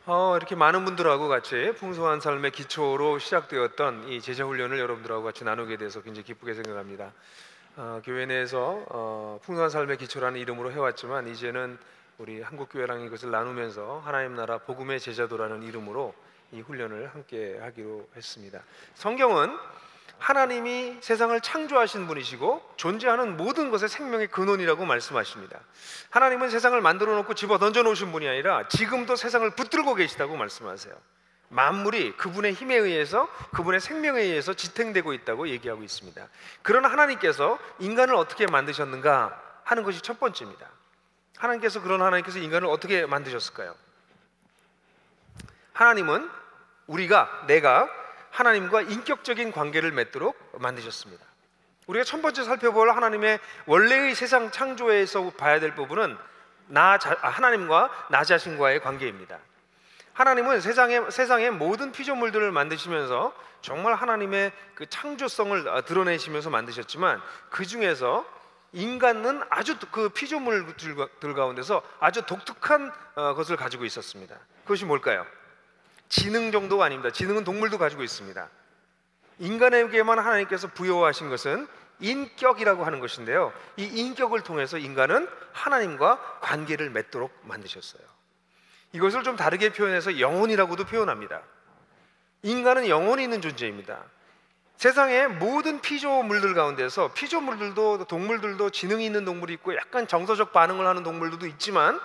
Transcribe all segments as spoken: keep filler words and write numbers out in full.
어, 이렇게 많은 분들하고 같이 풍성한 삶의 기초로 시작되었던 이 제자 훈련을 여러분들하고 같이 나누게 돼서 굉장히 기쁘게 생각합니다. 어, 교회 내에서 어, 풍성한 삶의 기초라는 이름으로 해왔지만 이제는 우리 한국교회랑 이것을 나누면서 하나님 나라 복음의 제자도라는 이름으로 이 훈련을 함께 하기로 했습니다. 성경은 하나님이 세상을 창조하신 분이시고 존재하는 모든 것의 생명의 근원이라고 말씀하십니다. 하나님은 세상을 만들어 놓고 집어 던져 놓으신 분이 아니라 지금도 세상을 붙들고 계시다고 말씀하세요. 만물이 그분의 힘에 의해서, 그분의 생명에 의해서 지탱되고 있다고 얘기하고 있습니다. 그러나 하나님께서 인간을 어떻게 만드셨는가 하는 것이 첫 번째입니다. 하나님께서 그런 하나님께서 인간을 어떻게 만드셨을까요? 하나님은 우리가, 내가 하나님과 인격적인 관계를 맺도록 만드셨습니다. 우리가 첫 번째 살펴볼 하나님의 원래의 세상 창조에서 봐야 될 부분은 나 자, 하나님과 나 자신과의 관계입니다. 하나님은 세상의, 세상의 모든 피조물들을 만드시면서 정말 하나님의 그 창조성을 드러내시면서 만드셨지만 그 중에서 인간은 아주 그 피조물들 가운데서 아주 독특한 것을 가지고 있었습니다. 그것이 뭘까요? 지능 정도가 아닙니다. 지능은 동물도 가지고 있습니다. 인간에게만 하나님께서 부여하신 것은 인격이라고 하는 것인데요, 이 인격을 통해서 인간은 하나님과 관계를 맺도록 만드셨어요. 이것을 좀 다르게 표현해서 영혼이라고도 표현합니다. 인간은 영혼이 있는 존재입니다. 세상의 모든 피조물들 가운데서 피조물들도 동물들도 지능이 있는 동물이 있고 약간 정서적 반응을 하는 동물들도 있지만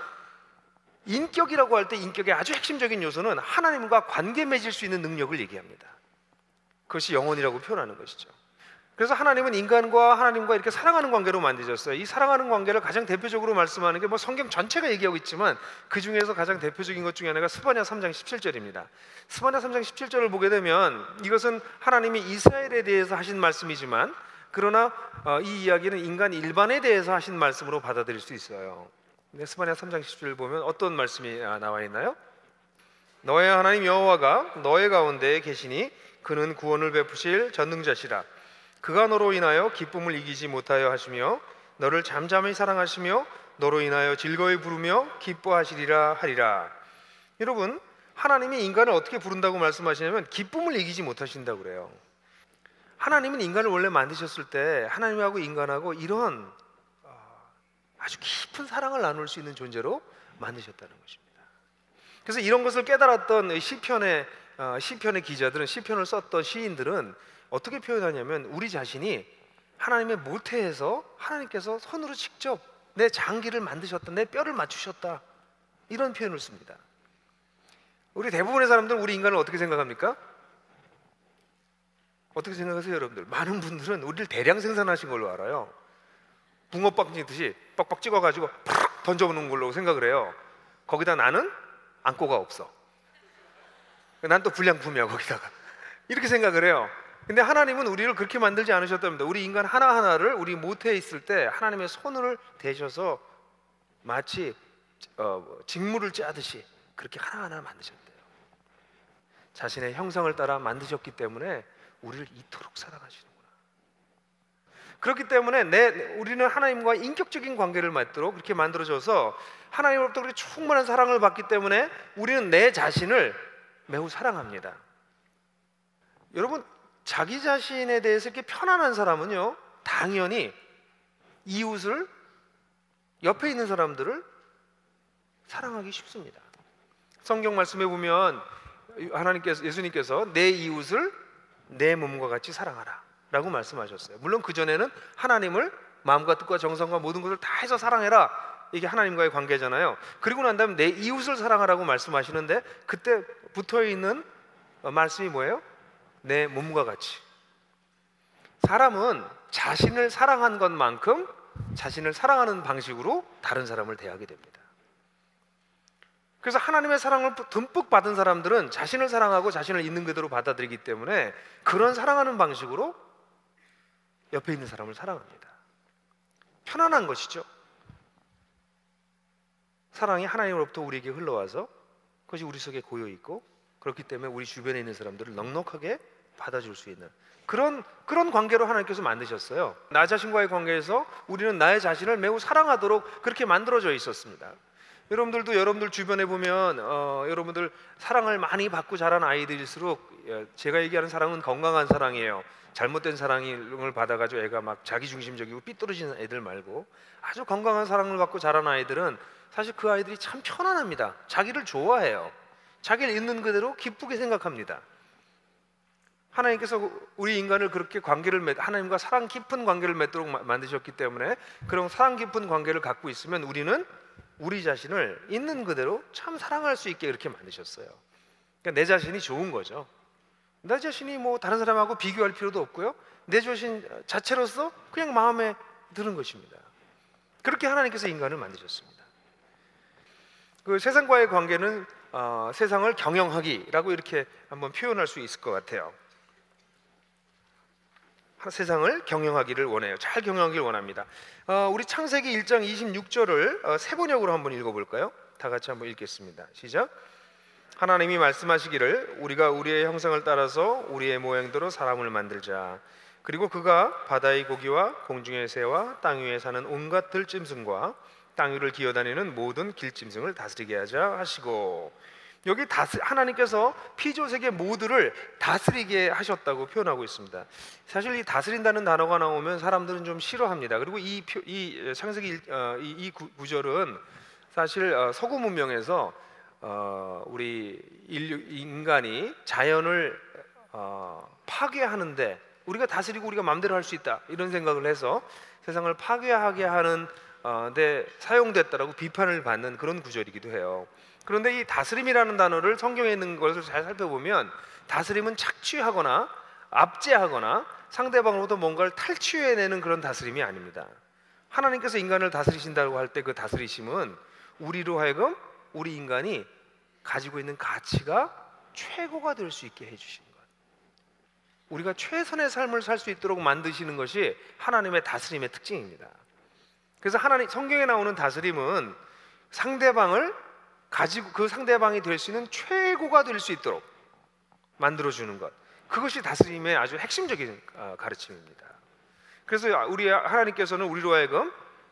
인격이라고 할 때 인격의 아주 핵심적인 요소는 하나님과 관계 맺을 수 있는 능력을 얘기합니다. 그것이 영혼이라고 표현하는 것이죠. 그래서 하나님은 인간과 하나님과 이렇게 사랑하는 관계로 만드셨어요. 이 사랑하는 관계를 가장 대표적으로 말씀하는 게 뭐 성경 전체가 얘기하고 있지만 그 중에서 가장 대표적인 것 중에 하나가 스바냐 삼 장 십칠 절입니다. 스바냐 삼 장 십칠 절을 보게 되면 이것은 하나님이 이스라엘에 대해서 하신 말씀이지만 그러나 이 이야기는 인간 일반에 대해서 하신 말씀으로 받아들일 수 있어요. 스바냐 삼 장 십칠 절 보면 어떤 말씀이 나와 있나요? 너의 하나님 여호와가 너의 가운데에 계시니 그는 구원을 베푸실 전능자시라. 그가 너로 인하여 기쁨을 이기지 못하여 하시며 너를 잠잠히 사랑하시며 너로 인하여 즐거이 부르며 기뻐하시리라 하리라. 여러분, 하나님이 인간을 어떻게 부른다고 말씀하시냐면 기쁨을 이기지 못하신다고 그래요. 하나님은 인간을 원래 만드셨을 때 하나님하고 인간하고 이런 아주 깊은 사랑을 나눌 수 있는 존재로 만드셨다는 것입니다. 그래서 이런 것을 깨달았던 시편의 시편의 기자들은, 시편을 썼던 시인들은 어떻게 표현하냐면 우리 자신이 하나님의 모태에서 하나님께서 손으로 직접 내 장기를 만드셨다, 내 뼈를 맞추셨다, 이런 표현을 씁니다. 우리 대부분의 사람들은 우리 인간을 어떻게 생각합니까? 어떻게 생각하세요, 여러분들? 많은 분들은 우리를 대량 생산하신 걸로 알아요. 붕어빵 찍듯이 빡빡 찍어가지고 팍 던져보는 걸로 생각을 해요. 거기다 나는 안고가 없어. 난 또 불량품이야 거기다가. 이렇게 생각을 해요. 근데 하나님은 우리를 그렇게 만들지 않으셨답니다. 우리 인간 하나하나를 우리 모태에 있을 때 하나님의 손을 대셔서 마치 어, 직무를 짜듯이 그렇게 하나하나 만드셨대요. 자신의 형상을 따라 만드셨기 때문에 우리를 이토록 사랑하시는구나. 그렇기 때문에 내, 우리는 하나님과 인격적인 관계를 맺도록 그렇게 만들어져서 하나님으로부터 그렇게 충만한 사랑을 받기 때문에 우리는 내 자신을 매우 사랑합니다. 여러분, 자기 자신에 대해서 이렇게 편안한 사람은요, 당연히 이웃을, 옆에 있는 사람들을 사랑하기 쉽습니다. 성경 말씀에 보면 하나님께서, 예수님께서 내 이웃을 내 몸과 같이 사랑하라 라고 말씀하셨어요. 물론 그전에는 하나님을 마음과 뜻과 정성과 모든 것을 다 해서 사랑해라, 이게 하나님과의 관계잖아요. 그리고 난 다음에 내 이웃을 사랑하라고 말씀하시는데 그때 붙어있는 말씀이 뭐예요? 내 몸과 같이. 사람은 자신을 사랑한 것만큼 자신을 사랑하는 방식으로 다른 사람을 대하게 됩니다. 그래서 하나님의 사랑을 듬뿍 받은 사람들은 자신을 사랑하고 자신을 있는 그대로 받아들이기 때문에 그런 사랑하는 방식으로 옆에 있는 사람을 사랑합니다. 편안한 것이죠. 사랑이 하나님으로부터 우리에게 흘러와서 그것이 우리 속에 고여있고 그렇기 때문에 우리 주변에 있는 사람들을 넉넉하게 받아줄 수 있는 그런, 그런 관계로 하나님께서 만드셨어요. 나 자신과의 관계에서 우리는 나의 자신을 매우 사랑하도록 그렇게 만들어져 있었습니다. 여러분들도 여러분들 주변에 보면 어, 여러분들 사랑을 많이 받고 자란 아이들일수록, 제가 얘기하는 사랑은 건강한 사랑이에요. 잘못된 사랑을 받아가지고 애가 막 자기중심적이고 삐뚤어진 애들 말고, 아주 건강한 사랑을 받고 자란 아이들은 사실 그 아이들이 참 편안합니다. 자기를 좋아해요. 자기를 있는 그대로 기쁘게 생각합니다. 하나님께서 우리 인간을 그렇게 관계를 맺, 하나님과 사랑 깊은 관계를 맺도록 마, 만드셨기 때문에, 그런 사랑 깊은 관계를 갖고 있으면 우리는 우리 자신을 있는 그대로 참 사랑할 수 있게 이렇게 만드셨어요. 그러니까 내 자신이 좋은 거죠. 내 자신이 뭐 다른 사람하고 비교할 필요도 없고요, 내 자신 자체로서 그냥 마음에 드는 것입니다. 그렇게 하나님께서 인간을 만드셨습니다. 그 세상과의 관계는 어, 세상을 경영하기라고 이렇게 한번 표현할 수 있을 것 같아요. 세상을 경영하기를 원해요. 잘 경영하기를 원합니다. 어, 우리 창세기 일 장 이십육 절을 어, 세 번역으로 한번 읽어볼까요? 다 같이 한번 읽겠습니다. 시작. 하나님이 말씀하시기를 우리가 우리의 형상을 따라서 우리의 모양대로 사람을 만들자. 그리고 그가 바다의 고기와 공중의 새와 땅 위에 사는 온갖 들짐승과 땅 위를 기어다니는 모든 길짐승을 다스리게 하자 하시고, 여기 다스, 하나님께서 피조세계 모두를 다스리게 하셨다고 표현하고 있습니다. 사실 이 다스린다는 단어가 나오면 사람들은 좀 싫어합니다. 그리고 이, 표, 이 창세기 어, 이, 이 구, 구절은 사실 어, 서구 문명에서 어, 우리 인류, 인간이 자연을 어, 파괴하는데 우리가 다스리고 우리가 마음대로 할 수 있다, 이런 생각을 해서 세상을 파괴하게 하는 어, 데 사용됐다라고 비판을 받는 그런 구절이기도 해요. 그런데 이 다스림이라는 단어를 성경에 있는 것을 잘 살펴보면, 다스림은 착취하거나 압제하거나 상대방으로부터 뭔가를 탈취해내는 그런 다스림이 아닙니다. 하나님께서 인간을 다스리신다고 할 때 그 다스리심은 우리로 하여금 우리 인간이 가지고 있는 가치가 최고가 될 수 있게 해주시는 것, 우리가 최선의 삶을 살 수 있도록 만드시는 것이 하나님의 다스림의 특징입니다. 그래서 하나님 성경에 나오는 다스림은 상대방을 가지고 그 상대방이 될 수 있는 최고가 될 수 있도록 만들어주는 것, 그것이 다스림의 아주 핵심적인 가르침입니다. 그래서 우리 하나님께서는 우리로 하여금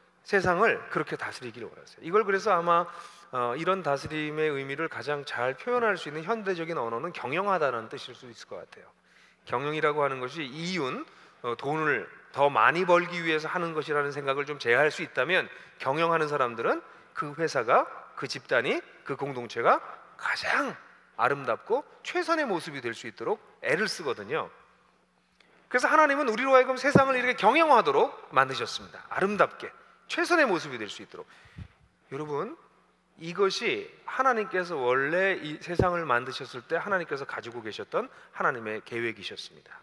세상을 그렇게 다스리기를 원하세요. 이걸 그래서 아마 어, 이런 다스림의 의미를 가장 잘 표현할 수 있는 현대적인 언어는 경영하다는 뜻일 수 있을 것 같아요. 경영이라고 하는 것이 이윤, 어, 돈을 더 많이 벌기 위해서 하는 것이라는 생각을 좀 제어할 수 있다면, 경영하는 사람들은 그 회사가, 그 집단이, 그 공동체가 가장 아름답고 최선의 모습이 될 수 있도록 애를 쓰거든요. 그래서 하나님은 우리로 하여금 세상을 이렇게 경영하도록 만드셨습니다. 아름답게 최선의 모습이 될 수 있도록. 여러분, 이것이 하나님께서 원래 이 세상을 만드셨을 때 하나님께서 가지고 계셨던 하나님의 계획이셨습니다.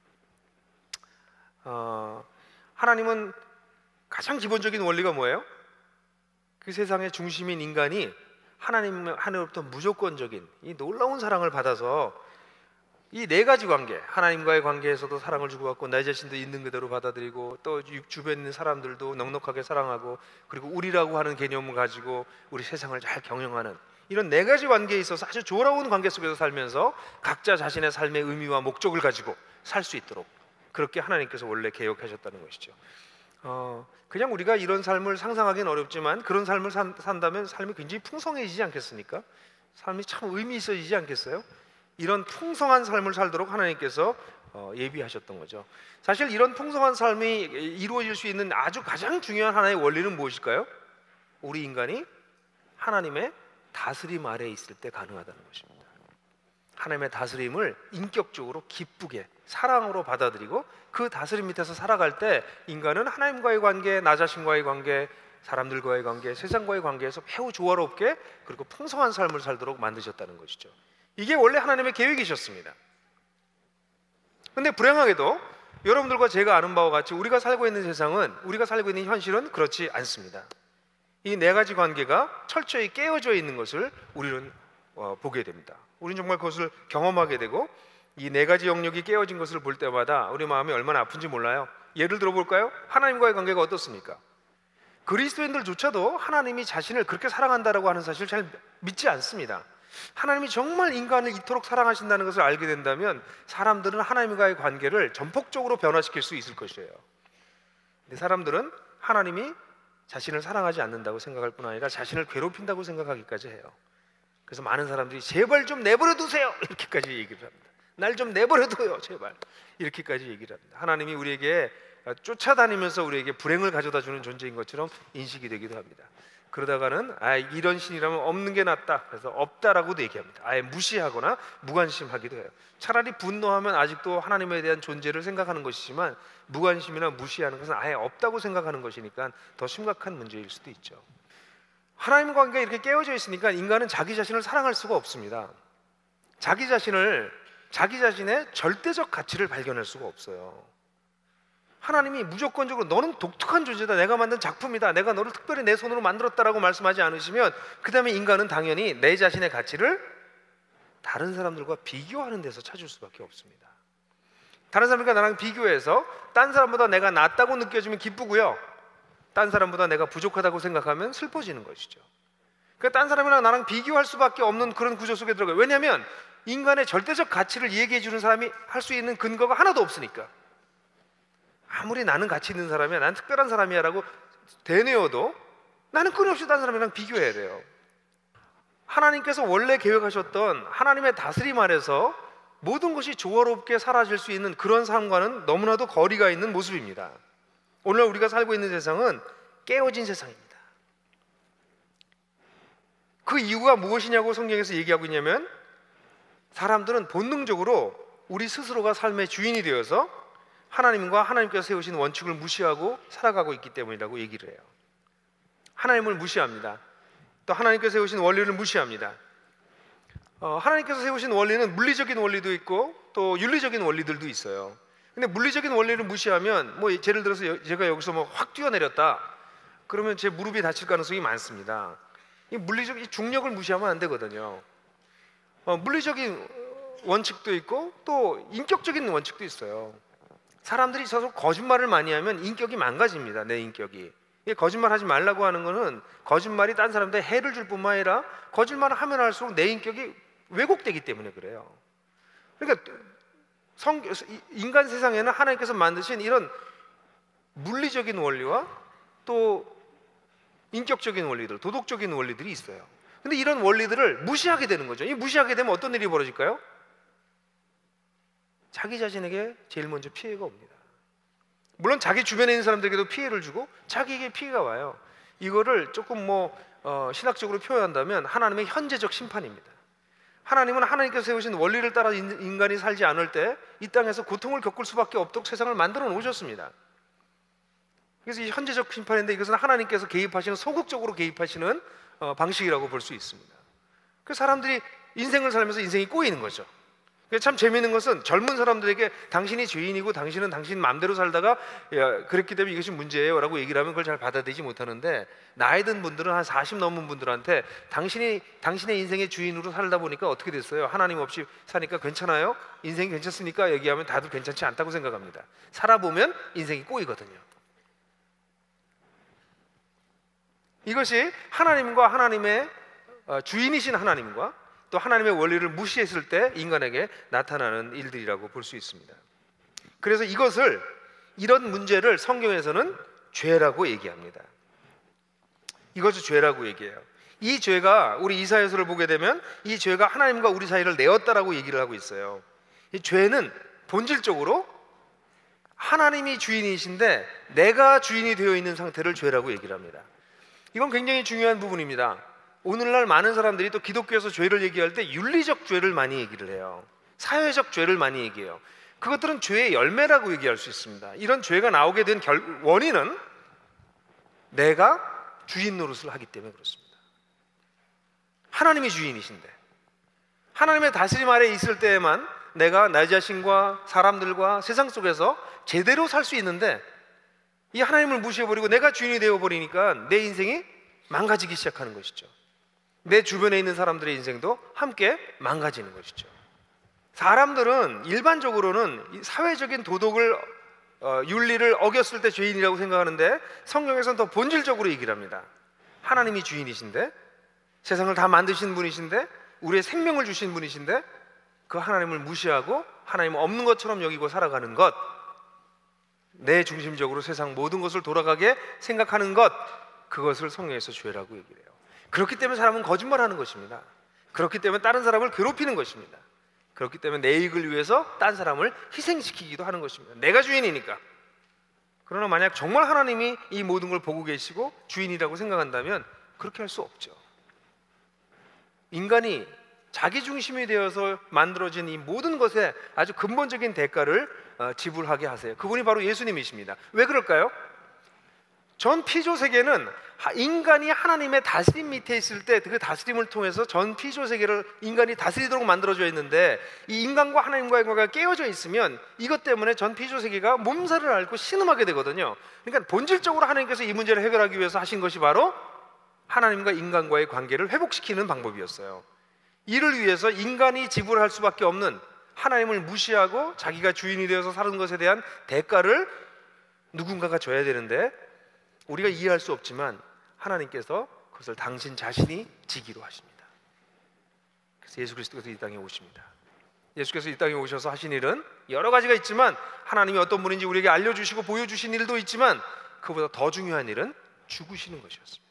어, 하나님은 가장 기본적인 원리가 뭐예요? 그 세상의 중심인 인간이 하나님 하늘로부터 무조건적인 이 놀라운 사랑을 받아서 이 네 가지 관계, 하나님과의 관계에서도 사랑을 주고받고 나 자신도 있는 그대로 받아들이고, 또 주변에 있는 사람들도 넉넉하게 사랑하고, 그리고 우리라고 하는 개념을 가지고 우리 세상을 잘 경영하는 이런 네 가지 관계에 있어서 아주 조화로운 관계 속에서 살면서 각자 자신의 삶의 의미와 목적을 가지고 살 수 있도록 그렇게 하나님께서 원래 계획하셨다는 것이죠. 어, 그냥 우리가 이런 삶을 상상하기는 어렵지만 그런 삶을 산, 산다면 삶이 굉장히 풍성해지지 않겠습니까? 삶이 참 의미 있어지지 않겠어요? 이런 풍성한 삶을 살도록 하나님께서 어, 예비하셨던 거죠. 사실 이런 풍성한 삶이 이루어질 수 있는 아주 가장 중요한 하나의 원리는 무엇일까요? 우리 인간이 하나님의 다스림 아래에 있을 때 가능하다는 것입니다. 하나님의 다스림을 인격적으로 기쁘게 사랑으로 받아들이고 그 다스림 밑에서 살아갈 때 인간은 하나님과의 관계, 나 자신과의 관계, 사람들과의 관계, 세상과의 관계에서 매우 조화롭게 그리고 풍성한 삶을 살도록 만드셨다는 것이죠. 이게 원래 하나님의 계획이셨습니다. 그런데 불행하게도 여러분들과 제가 아는 바와 같이 우리가 살고 있는 세상은, 우리가 살고 있는 현실은 그렇지 않습니다. 이 네 가지 관계가 철저히 깨어져 있는 것을 우리는 어, 보게 됩니다. 우리는 정말 그것을 경험하게 되고, 이 네 가지 영역이 깨어진 것을 볼 때마다 우리 마음이 얼마나 아픈지 몰라요. 예를 들어볼까요? 하나님과의 관계가 어떻습니까? 그리스도인들조차도 하나님이 자신을 그렇게 사랑한다라고 하는 사실을 잘 믿지 않습니다. 하나님이 정말 인간을 이토록 사랑하신다는 것을 알게 된다면 사람들은 하나님과의 관계를 전폭적으로 변화시킬 수 있을 것이에요. 근데 사람들은 하나님이 자신을 사랑하지 않는다고 생각할 뿐 아니라 자신을 괴롭힌다고 생각하기까지 해요. 그래서 많은 사람들이 제발 좀 내버려 두세요 이렇게까지 얘기를 합니다. 날 좀 내버려 둬요 제발, 이렇게까지 얘기를 합니다. 하나님이 우리에게 쫓아다니면서 우리에게 불행을 가져다 주는 존재인 것처럼 인식이 되기도 합니다. 그러다가는 아 이런 신이라면 없는 게 낫다, 그래서 없다라고도 얘기합니다. 아예 무시하거나 무관심하기도 해요. 차라리 분노하면 아직도 하나님에 대한 존재를 생각하는 것이지만 무관심이나 무시하는 것은 아예 없다고 생각하는 것이니까 더 심각한 문제일 수도 있죠. 하나님과 관계가 이렇게 깨어져 있으니까 인간은 자기 자신을 사랑할 수가 없습니다. 자기 자신을 자기 자신의 절대적 가치를 발견할 수가 없어요. 하나님이 무조건적으로 너는 독특한 존재다, 내가 만든 작품이다, 내가 너를 특별히 내 손으로 만들었다라고 말씀하지 않으시면 그 다음에 인간은 당연히 내 자신의 가치를 다른 사람들과 비교하는 데서 찾을 수밖에 없습니다. 다른 사람들과 나랑 비교해서 딴 사람보다 내가 낫다고 느껴지면 기쁘고요, 딴 사람보다 내가 부족하다고 생각하면 슬퍼지는 것이죠. 그러니까 딴 사람이랑 나랑 비교할 수밖에 없는 그런 구조 속에 들어가요. 왜냐하면 인간의 절대적 가치를 얘기해 주는 사람이 할 수 있는 근거가 하나도 없으니까. 아무리 나는 가치 있는 사람이야, 난 특별한 사람이야 라고 되뇌어도 나는 끊임없이 다른 사람이랑 비교해야 돼요. 하나님께서 원래 계획하셨던 하나님의 다스림 아래서 모든 것이 조화롭게 사라질 수 있는 그런 삶과는 너무나도 거리가 있는 모습입니다. 오늘 우리가 살고 있는 세상은 깨어진 세상입니다. 그 이유가 무엇이냐고 성경에서 얘기하고 있냐면, 사람들은 본능적으로 우리 스스로가 삶의 주인이 되어서 하나님과 하나님께서 세우신 원칙을 무시하고 살아가고 있기 때문이라고 얘기를 해요. 하나님을 무시합니다. 또 하나님께서 세우신 원리를 무시합니다. 어, 하나님께서 세우신 원리는 물리적인 원리도 있고 또 윤리적인 원리들도 있어요. 근데 물리적인 원리를 무시하면, 뭐 예를 들어서 여, 제가 여기서 뭐 확 뛰어내렸다 그러면 제 무릎이 다칠 가능성이 많습니다. 이 물리적 이 중력을 무시하면 안 되거든요. 어, 물리적인 원칙도 있고 또 인격적인 원칙도 있어요. 사람들이 서로 거짓말을 많이 하면 인격이 망가집니다. 내 인격이. 거짓말하지 말라고 하는 것은 거짓말이 딴 사람한테 해를 줄 뿐만 아니라 거짓말을 하면 할수록 내 인격이 왜곡되기 때문에 그래요. 그러니까 성, 인간 세상에는 하나님께서 만드신 이런 물리적인 원리와 또 인격적인 원리들, 도덕적인 원리들이 있어요. 근데 이런 원리들을 무시하게 되는 거죠. 이 무시하게 되면 어떤 일이 벌어질까요? 자기 자신에게 제일 먼저 피해가 옵니다. 물론 자기 주변에 있는 사람들에게도 피해를 주고 자기에게 피해가 와요. 이거를 조금 뭐 어, 신학적으로 표현한다면 하나님의 현재적 심판입니다. 하나님은 하나님께서 세우신 원리를 따라 인간이 살지 않을 때 이 땅에서 고통을 겪을 수밖에 없도록 세상을 만들어 놓으셨습니다. 그래서 이 현재적 심판인데, 이것은 하나님께서 개입하시는, 소극적으로 개입하시는 어, 방식이라고 볼 수 있습니다. 그 사람들이 인생을 살면서 인생이 꼬이는 거죠. 참 재미있는 것은 젊은 사람들에게 당신이 죄인이고 당신은 당신 마음대로 살다가 야, 그랬기 때문에 이것이 문제예요 라고 얘기를 하면 그걸 잘 받아들이지 못하는데, 나이 든 분들은 한 사십 넘은 분들한테 당신이 당신의 인생의 주인으로 살다 보니까 어떻게 됐어요? 하나님 없이 사니까 괜찮아요? 인생이 괜찮습니까? 얘기하면 다들 괜찮지 않다고 생각합니다. 살아보면 인생이 꼬이거든요. 이것이 하나님과 하나님의 주인이신 하나님과 또 하나님의 원리를 무시했을 때 인간에게 나타나는 일들이라고 볼 수 있습니다. 그래서 이것을, 이런 문제를 성경에서는 죄라고 얘기합니다. 이것을 죄라고 얘기해요. 이 죄가, 우리 이사야서를 보게 되면 이 죄가 하나님과 우리 사이를 내었다라고 얘기를 하고 있어요. 이 죄는 본질적으로 하나님이 주인이신데 내가 주인이 되어 있는 상태를 죄라고 얘기를 합니다. 이건 굉장히 중요한 부분입니다. 오늘날 많은 사람들이 또 기독교에서 죄를 얘기할 때 윤리적 죄를 많이 얘기를 해요. 사회적 죄를 많이 얘기해요. 그것들은 죄의 열매라고 얘기할 수 있습니다. 이런 죄가 나오게 된 결, 원인은 내가 주인 노릇을 하기 때문에 그렇습니다. 하나님이 주인이신데 하나님의 다스림 아래 있을 때에만 내가 나 자신과 사람들과 세상 속에서 제대로 살 수 있는데, 이 하나님을 무시해버리고 내가 주인이 되어버리니까 내 인생이 망가지기 시작하는 것이죠. 내 주변에 있는 사람들의 인생도 함께 망가지는 것이죠. 사람들은 일반적으로는 사회적인 도덕을 어, 윤리를 어겼을 때 죄인이라고 생각하는데, 성경에서는 더 본질적으로 얘기를 합니다. 하나님이 주인이신데, 세상을 다 만드신 분이신데, 우리의 생명을 주신 분이신데, 그 하나님을 무시하고 하나님 없는 것처럼 여기고 살아가는 것, 내 중심적으로 세상 모든 것을 돌아가게 생각하는 것, 그것을 성경에서 죄라고 얘기를 해요. 그렇기 때문에 사람은 거짓말하는 것입니다. 그렇기 때문에 다른 사람을 괴롭히는 것입니다. 그렇기 때문에 내 이익을 위해서 다른 사람을 희생시키기도 하는 것입니다. 내가 주인이니까. 그러나 만약 정말 하나님이 이 모든 걸 보고 계시고 주인이라고 생각한다면 그렇게 할 수 없죠. 인간이 자기 중심이 되어서 만들어진 이 모든 것에 아주 근본적인 대가를 지불하게 하세요. 그분이 바로 예수님이십니다. 왜 그럴까요? 전 피조 세계는 인간이 하나님의 다스림 밑에 있을 때 그 다스림을 통해서 전 피조 세계를 인간이 다스리도록 만들어져 있는데, 이 인간과 하나님과의 관계가 깨어져 있으면 이것 때문에 전 피조 세계가 몸살을 앓고 신음하게 되거든요. 그러니까 본질적으로 하나님께서 이 문제를 해결하기 위해서 하신 것이 바로 하나님과 인간과의 관계를 회복시키는 방법이었어요. 이를 위해서 인간이 지불할 수밖에 없는, 하나님을 무시하고 자기가 주인이 되어서 사는 것에 대한 대가를 누군가가 줘야 되는데, 우리가 이해할 수 없지만 하나님께서 그것을 당신 자신이 지기로 하십니다. 그래서 예수 그리스도께서 이 땅에 오십니다. 예수께서 이 땅에 오셔서 하신 일은 여러 가지가 있지만, 하나님이 어떤 분인지 우리에게 알려주시고 보여주신 일도 있지만, 그보다 더 중요한 일은 죽으시는 것이었습니다.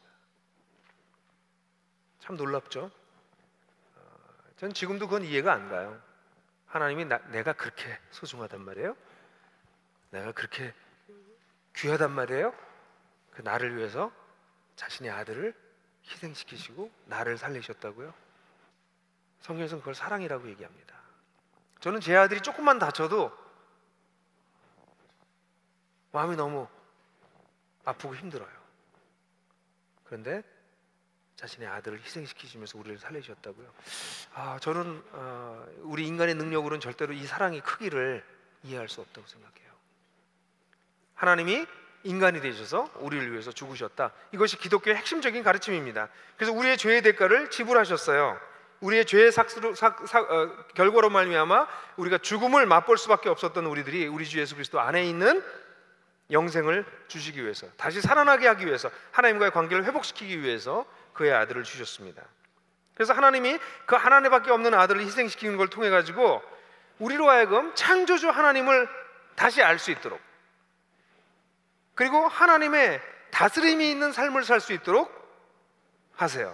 참 놀랍죠? 전 지금도 그건 이해가 안 가요. 하나님이 나, 내가 그렇게 소중하단 말이에요? 내가 그렇게 귀하단 말이에요? 그 나를 위해서 자신의 아들을 희생시키시고 나를 살리셨다고요? 성경에서는 그걸 사랑이라고 얘기합니다. 저는 제 아들이 조금만 다쳐도 마음이 너무 아프고 힘들어요. 그런데 자신의 아들을 희생시키시면서 우리를 살리셨다고요? 아, 저는 어, 우리 인간의 능력으로는 절대로 이 사랑의 크기를 이해할 수 없다고 생각해요. 하나님이 인간이 되셔서 우리를 위해서 죽으셨다. 이것이 기독교의 핵심적인 가르침입니다. 그래서 우리의 죄의 대가를 지불하셨어요. 우리의 죄의 삭스로, 삭, 삭, 어, 결과로 말미암아 우리가 죽음을 맛볼 수밖에 없었던 우리들이 우리 주 예수 그리스도 안에 있는 영생을 주시기 위해서, 다시 살아나게 하기 위해서, 하나님과의 관계를 회복시키기 위해서 그의 아들을 주셨습니다. 그래서 하나님이 그 하나님밖에 없는 아들을 희생시키는 걸 통해 가지고 우리로 하여금 창조주 하나님을 다시 알 수 있도록, 그리고 하나님의 다스림이 있는 삶을 살 수 있도록 하세요.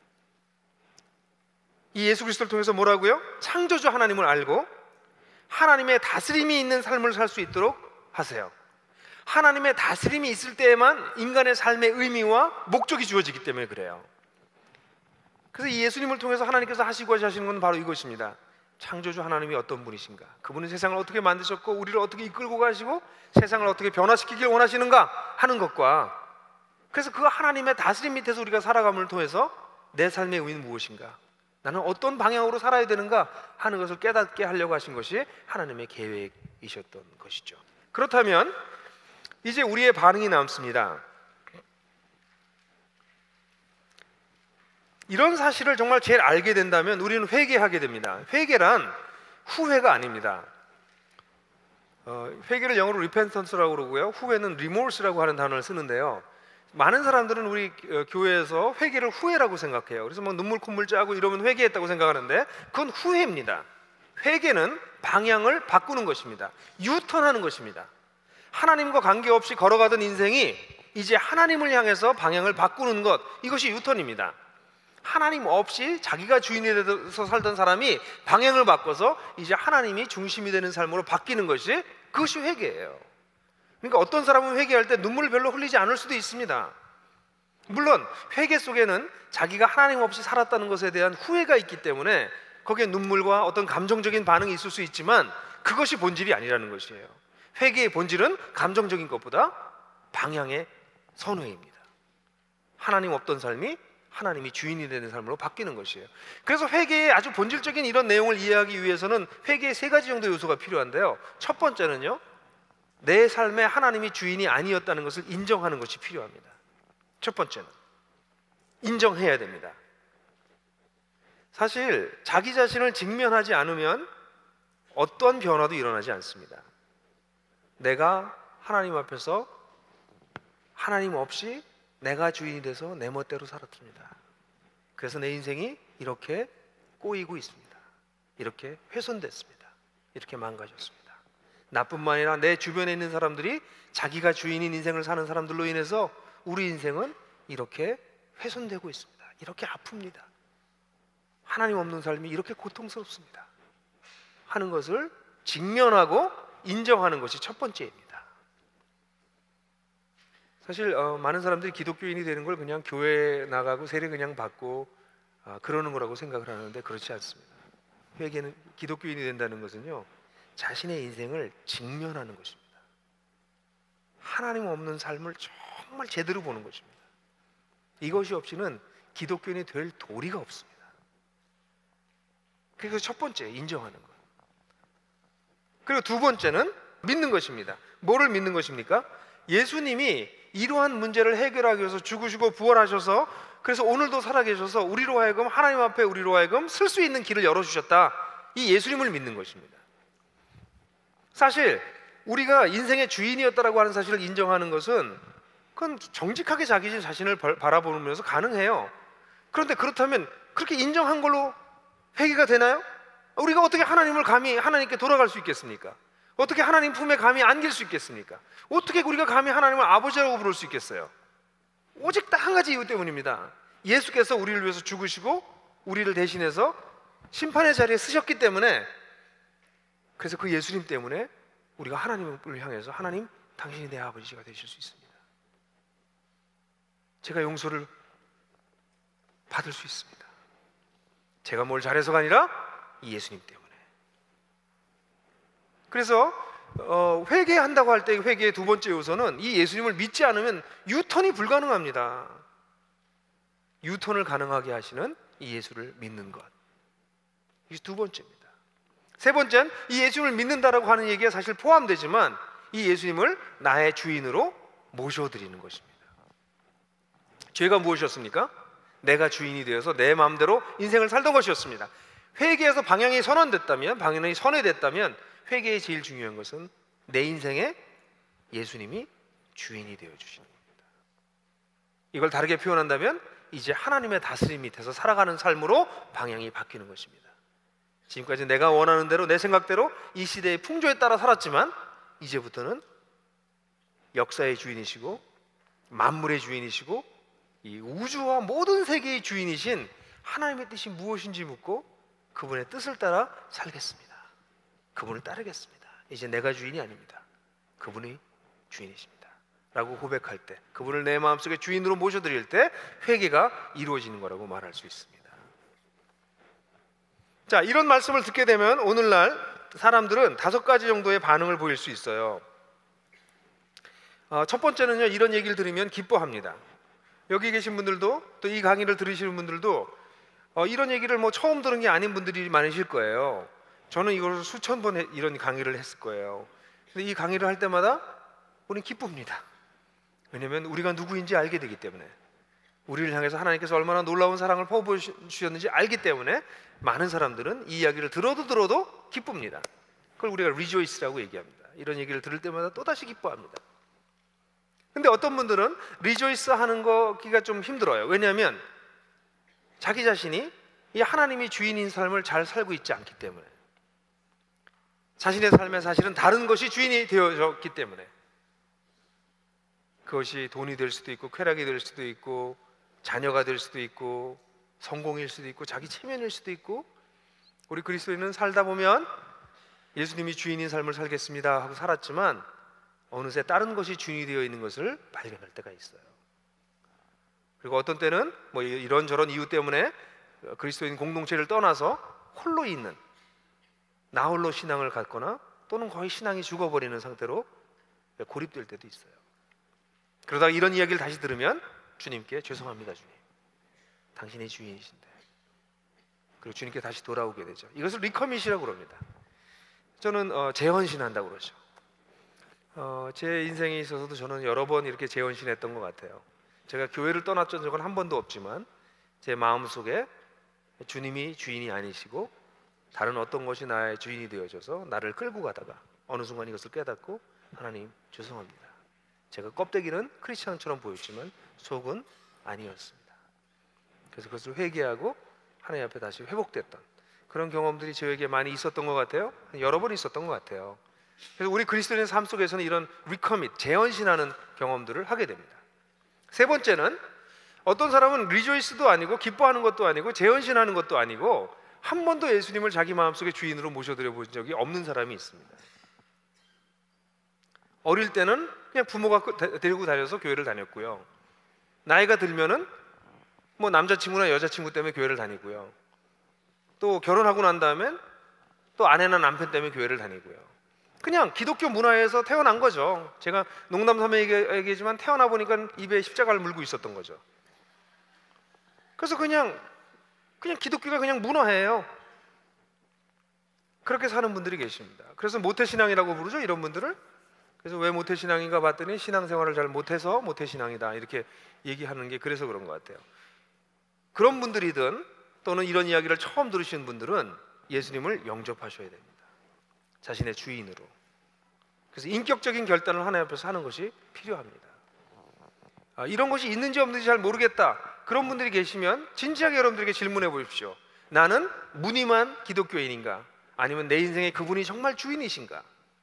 이 예수 그리스도를 통해서 뭐라고요? 창조주 하나님을 알고 하나님의 다스림이 있는 삶을 살 수 있도록 하세요. 하나님의 다스림이 있을 때에만 인간의 삶의 의미와 목적이 주어지기 때문에 그래요. 그래서 이 예수님을 통해서 하나님께서 하시고자 하시는 건 바로 이것입니다. 창조주 하나님이 어떤 분이신가, 그분은 세상을 어떻게 만드셨고 우리를 어떻게 이끌고 가시고 세상을 어떻게 변화시키길 원하시는가 하는 것과, 그래서 그 하나님의 다스림 밑에서 우리가 살아감을 통해서 내 삶의 의미는 무엇인가, 나는 어떤 방향으로 살아야 되는가 하는 것을 깨닫게 하려고 하신 것이 하나님의 계획이셨던 것이죠. 그렇다면 이제 우리의 반응이 남습니다. 이런 사실을 정말 제일 알게 된다면 우리는 회개하게 됩니다. 회개란 후회가 아닙니다. 어, 회개를 영어로 repentance라고 그러고요, 후회는 remorse라고 하는 단어를 쓰는데요, 많은 사람들은 우리 교회에서 회개를 후회라고 생각해요. 그래서 뭐 눈물 콧물 짜고 이러면 회개했다고 생각하는데 그건 후회입니다. 회개는 방향을 바꾸는 것입니다. 유턴하는 것입니다. 하나님과 관계없이 걸어가던 인생이 이제 하나님을 향해서 방향을 바꾸는 것, 이것이 유턴입니다. 하나님 없이 자기가 주인이 돼서 살던 사람이 방향을 바꿔서 이제 하나님이 중심이 되는 삶으로 바뀌는 것이, 그것이 회개예요. 그러니까 어떤 사람은 회개할 때 눈물을 별로 흘리지 않을 수도 있습니다. 물론 회개 속에는 자기가 하나님 없이 살았다는 것에 대한 후회가 있기 때문에 거기에 눈물과 어떤 감정적인 반응이 있을 수 있지만 그것이 본질이 아니라는 것이에요. 회개의 본질은 감정적인 것보다 방향의 선회입니다. 하나님 없던 삶이 하나님이 주인이 되는 삶으로 바뀌는 것이에요. 그래서 회개의 아주 본질적인 이런 내용을 이해하기 위해서는 회개의 세 가지 정도 요소가 필요한데요, 첫 번째는요, 내 삶에 하나님이 주인이 아니었다는 것을 인정하는 것이 필요합니다. 첫 번째는 인정해야 됩니다. 사실 자기 자신을 직면하지 않으면 어떤 변화도 일어나지 않습니다. 내가 하나님 앞에서 하나님 없이 내가 주인이 돼서 내 멋대로 살았습니다. 그래서 내 인생이 이렇게 꼬이고 있습니다. 이렇게 훼손됐습니다. 이렇게 망가졌습니다. 나뿐만 아니라 내 주변에 있는 사람들이 자기가 주인인 인생을 사는 사람들로 인해서 우리 인생은 이렇게 훼손되고 있습니다. 이렇게 아픕니다. 하나님 없는 삶이 이렇게 고통스럽습니다 하는 것을 직면하고 인정하는 것이 첫 번째입니다. 사실 어, 많은 사람들이 기독교인이 되는 걸 그냥 교회에 나가고 세례 그냥 받고 아, 그러는 거라고 생각을 하는데 그렇지 않습니다. 회개는, 기독교인이 된다는 것은요, 자신의 인생을 직면하는 것입니다. 하나님 없는 삶을 정말 제대로 보는 것입니다. 이것이 없이는 기독교인이 될 도리가 없습니다. 그래서 첫 번째, 인정하는 것. 그리고 두 번째는 믿는 것입니다. 뭐를 믿는 것입니까? 예수님이 이러한 문제를 해결하기 위해서 죽으시고 부활하셔서, 그래서 오늘도 살아계셔서 우리로 하여금, 하나님 앞에 우리로 하여금 쓸 수 있는 길을 열어주셨다. 이 예수님을 믿는 것입니다. 사실 우리가 인생의 주인이었다라고 하는 사실을 인정하는 것은, 그건 정직하게 자기 자신을 바라보면서 가능해요. 그런데 그렇다면 그렇게 인정한 걸로 회개가 되나요? 우리가 어떻게 하나님을 감히 하나님께 돌아갈 수 있겠습니까? 어떻게 하나님 품에 감히 안길 수 있겠습니까? 어떻게 우리가 감히 하나님을 아버지라고 부를 수 있겠어요? 오직 딱 한 가지 이유 때문입니다. 예수께서 우리를 위해서 죽으시고 우리를 대신해서 심판의 자리에 쓰셨기 때문에, 그래서 그 예수님 때문에 우리가 하나님을 향해서 하나님, 당신이 내 아버지가 되실 수 있습니다. 제가 용서를 받을 수 있습니다. 제가 뭘 잘해서가 아니라 이 예수님 때문에. 그래서 어, 회개한다고 할 때 회개의 두 번째 요소는, 이 예수님을 믿지 않으면 유턴이 불가능합니다. 유턴을 가능하게 하시는 이 예수를 믿는 것, 이게 두 번째입니다. 세 번째는 이 예수님을 믿는다라고 하는 얘기가 사실 포함되지만, 이 예수님을 나의 주인으로 모셔드리는 것입니다. 죄가 무엇이었습니까? 내가 주인이 되어서 내 마음대로 인생을 살던 것이었습니다. 회개에서 방향이 선언됐다면, 방향이 선회됐다면, 회개의 제일 중요한 것은 내 인생에 예수님이 주인이 되어 주시는 겁니다. 이걸 다르게 표현한다면, 이제 하나님의 다스림 밑에서 살아가는 삶으로 방향이 바뀌는 것입니다. 지금까지 내가 원하는 대로, 내 생각대로 이 시대의 풍조에 따라 살았지만, 이제부터는 역사의 주인이시고 만물의 주인이시고 이 우주와 모든 세계의 주인이신 하나님의 뜻이 무엇인지 묻고 그분의 뜻을 따라 살겠습니다. 그분을 따르겠습니다. 이제 내가 주인이 아닙니다. 그분이 주인이십니다 라고 고백할 때, 그분을 내 마음속에 주인으로 모셔드릴 때 회개가 이루어지는 거라고 말할 수 있습니다. 자, 이런 말씀을 듣게 되면 오늘날 사람들은 다섯 가지 정도의 반응을 보일 수 있어요. 어, 첫 번째는요, 이런 얘기를 들으면 기뻐합니다. 여기 계신 분들도, 또 이 강의를 들으시는 분들도 어, 이런 얘기를 뭐 처음 들은 게 아닌 분들이 많으실 거예요. 저는 이걸 수천 번 이런 강의를 했을 거예요. 근데 이 강의를 할 때마다 우리는 기쁩니다. 왜냐하면 우리가 누구인지 알게 되기 때문에, 우리를 향해서 하나님께서 얼마나 놀라운 사랑을 퍼부으셨는지 알기 때문에 많은 사람들은 이 이야기를 들어도 들어도 기쁩니다. 그걸 우리가 rejoice라고 얘기합니다. 이런 얘기를 들을 때마다 또다시 기뻐합니다. 근데 어떤 분들은 rejoice 하는 거기가 좀 힘들어요. 왜냐하면 자기 자신이 이 하나님이 주인인 삶을 잘 살고 있지 않기 때문에, 자신의 삶에 사실은 다른 것이 주인이 되어졌기 때문에, 그것이 돈이 될 수도 있고 쾌락이 될 수도 있고 자녀가 될 수도 있고 성공일 수도 있고 자기 체면일 수도 있고, 우리 그리스도인은 살다 보면 예수님이 주인인 삶을 살겠습니다 하고 살았지만 어느새 다른 것이 주인이 되어 있는 것을 발견할 때가 있어요. 그리고 어떤 때는 뭐 이런저런 이유 때문에 그리스도인 공동체를 떠나서 홀로 있는, 나 홀로 신앙을 갖거나 또는 거의 신앙이 죽어버리는 상태로 고립될 때도 있어요. 그러다가 이런 이야기를 다시 들으면 주님께 죄송합니다 주님, 당신이 주인이신데, 그리고 주님께 다시 돌아오게 되죠. 이것을 리커밋이라고 그럽니다. 저는 어, 재헌신한다고 그러죠. 어, 제 인생에 있어서도 저는 여러 번 이렇게 재헌신했던 것 같아요. 제가 교회를 떠났던 적은 한 번도 없지만 제 마음속에 주님이 주인이 아니시고 다른 어떤 것이 나의 주인이 되어져서 나를 끌고 가다가 어느 순간 이것을 깨닫고, 하나님 죄송합니다, 제가 껍데기는 크리스천처럼 보였지만 속은 아니었습니다. 그래서 그것을 회개하고 하나님 앞에 다시 회복됐던 그런 경험들이 저에게 많이 있었던 것 같아요. 여러 번 있었던 것 같아요. 그래서 우리 그리스도인의 삶 속에서는 이런 리커밋, 재헌신하는 경험들을 하게 됩니다. 세 번째는 어떤 사람은 리조이스도 아니고 기뻐하는 것도 아니고 재헌신하는 것도 아니고 한 번도 예수님을 자기 마음속에 주인으로 모셔드려 본 적이 없는 사람이 있습니다. 어릴 때는 그냥 부모가 데리고 다녀서 교회를 다녔고요. 나이가 들면은 뭐 남자친구나 여자친구 때문에 교회를 다니고요. 또 결혼하고 난 다음엔 또 아내나 남편 때문에 교회를 다니고요. 그냥 기독교 문화에서 태어난 거죠. 제가 농담 삼아 얘기하지만 태어나 보니까 입에 십자가를 물고 있었던 거죠. 그래서 그냥 그냥 기독교가 그냥 문화예요. 그렇게 사는 분들이 계십니다. 그래서 모태신앙이라고 부르죠, 이런 분들을. 그래서 왜 모태신앙인가 봤더니 신앙생활을 잘 못해서 모태신앙이다 이렇게 얘기하는 게 그래서 그런 것 같아요. 그런 분들이든 또는 이런 이야기를 처음 들으시는 분들은 예수님을 영접하셔야 됩니다. 자신의 주인으로. 그래서 인격적인 결단을 하나님 앞에서 하는 것이 필요합니다. 아, 이런 것이 있는지 없는지 잘 모르겠다, 그런 분들이 계시면 진지하게 여러분들에게 질문해 보십시오. 나는 무늬만 기독교인인가? 아니면 내 인생에 그분이 정말 주인이신가?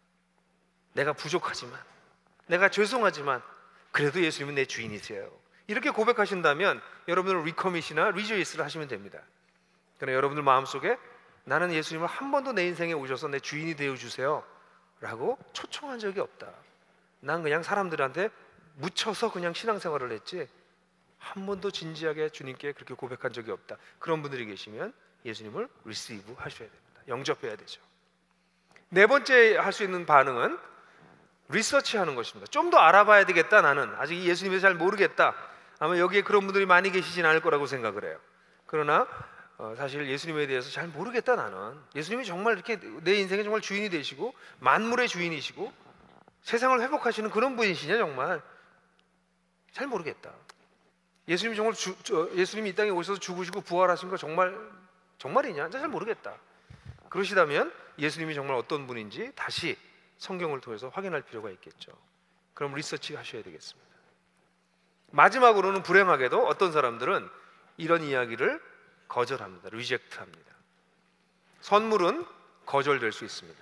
내가 부족하지만, 내가 죄송하지만 그래도 예수님은 내 주인이세요. 이렇게 고백하신다면 여러분은 리커밋이나 리조이스를 하시면 됩니다. 그러나 여러분들 마음속에 나는 예수님을 한 번도 내 인생에 오셔서 내 주인이 되어주세요 라고 초청한 적이 없다. 난 그냥 사람들한테 묻혀서 그냥 신앙생활을 했지 한 번도 진지하게 주님께 그렇게 고백한 적이 없다. 그런 분들이 계시면 예수님을 리시브 하셔야 됩니다. 영접해야 되죠. 네 번째 할 수 있는 반응은 리서치하는 것입니다. 좀 더 알아봐야 되겠다. 나는 아직 예수님에 잘 모르겠다. 아마 여기에 그런 분들이 많이 계시진 않을 거라고 생각을 해요. 그러나 어, 사실 예수님에 대해서 잘 모르겠다. 나는 예수님이 정말 이렇게 내 인생에 정말 주인이 되시고 만물의 주인이시고 세상을 회복하시는 그런 분이시냐, 정말 잘 모르겠다. 예수님이 정말 주, 저, 예수님이 이 땅에 오셔서 죽으시고 부활하신 거 정말 정말이냐? 잘 모르겠다. 그러시다면 예수님이 정말 어떤 분인지 다시 성경을 통해서 확인할 필요가 있겠죠. 그럼 리서치 하셔야 되겠습니다. 마지막으로는 불행하게도 어떤 사람들은 이런 이야기를 거절합니다. 리젝트합니다. 선물은 거절될 수 있습니다.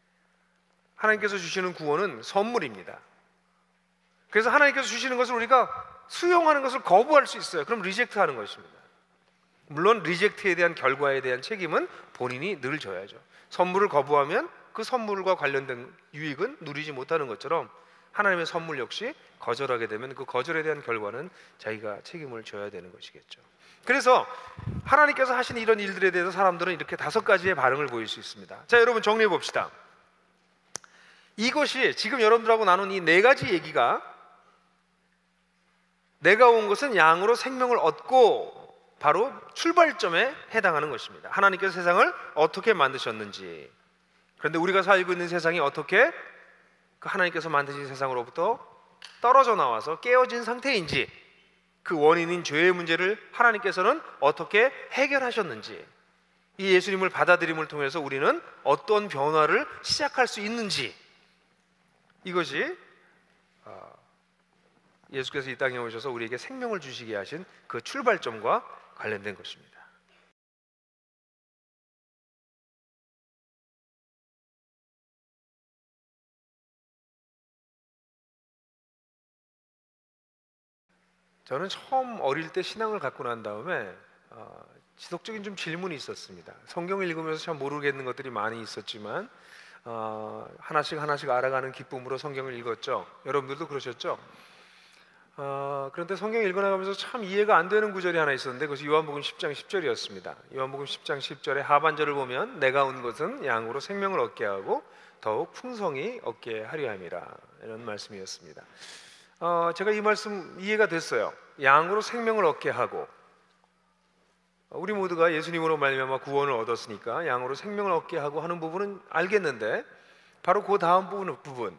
하나님께서 주시는 구원은 선물입니다. 그래서 하나님께서 주시는 것을 우리가 수용하는 것을 거부할 수 있어요. 그럼 리젝트하는 것입니다. 물론 리젝트에 대한 결과에 대한 책임은 본인이 늘 져야죠. 선물을 거부하면 그 선물과 관련된 유익은 누리지 못하는 것처럼 하나님의 선물 역시 거절하게 되면 그 거절에 대한 결과는 자기가 책임을 져야 되는 것이겠죠. 그래서 하나님께서 하신 이런 일들에 대해서 사람들은 이렇게 다섯 가지의 반응을 보일 수 있습니다. 자, 여러분 정리해 봅시다. 이것이 지금 여러분들하고 나눈 이 네 가지 얘기가 내가 온 것은 양으로 생명을 얻고 바로 출발점에 해당하는 것입니다. 하나님께서 세상을 어떻게 만드셨는지, 그런데 우리가 살고 있는 세상이 어떻게 그 하나님께서 만드신 세상으로부터 떨어져 나와서 깨어진 상태인지, 그 원인인 죄의 문제를 하나님께서는 어떻게 해결하셨는지, 이 예수님을 받아들임을 통해서 우리는 어떤 변화를 시작할 수 있는지, 이것이 예수께서 이 땅에 오셔서 우리에게 생명을 주시게 하신 그 출발점과 관련된 것입니다. 저는 처음 어릴 때 신앙을 갖고 난 다음에 어, 지속적인 좀 질문이 있었습니다. 성경을 읽으면서 참 모르겠는 것들이 많이 있었지만 어, 하나씩 하나씩 알아가는 기쁨으로 성경을 읽었죠. 여러분들도 그러셨죠? 어, 그런데 성경 읽어나가면서 참 이해가 안 되는 구절이 하나 있었는데 그것이 요한복음 십 장 십 절이었습니다. 요한복음 십 장 십 절의 하반절을 보면 내가 온 것은 양으로 생명을 얻게 하고 더욱 풍성히 얻게 하려 함이라, 이런 말씀이었습니다. 어, 제가 이 말씀 이해가 됐어요. 양으로 생명을 얻게 하고, 우리 모두가 예수님으로 말미암아 구원을 얻었으니까 양으로 생명을 얻게 하고 하는 부분은 알겠는데 바로 그 다음 부분, 부분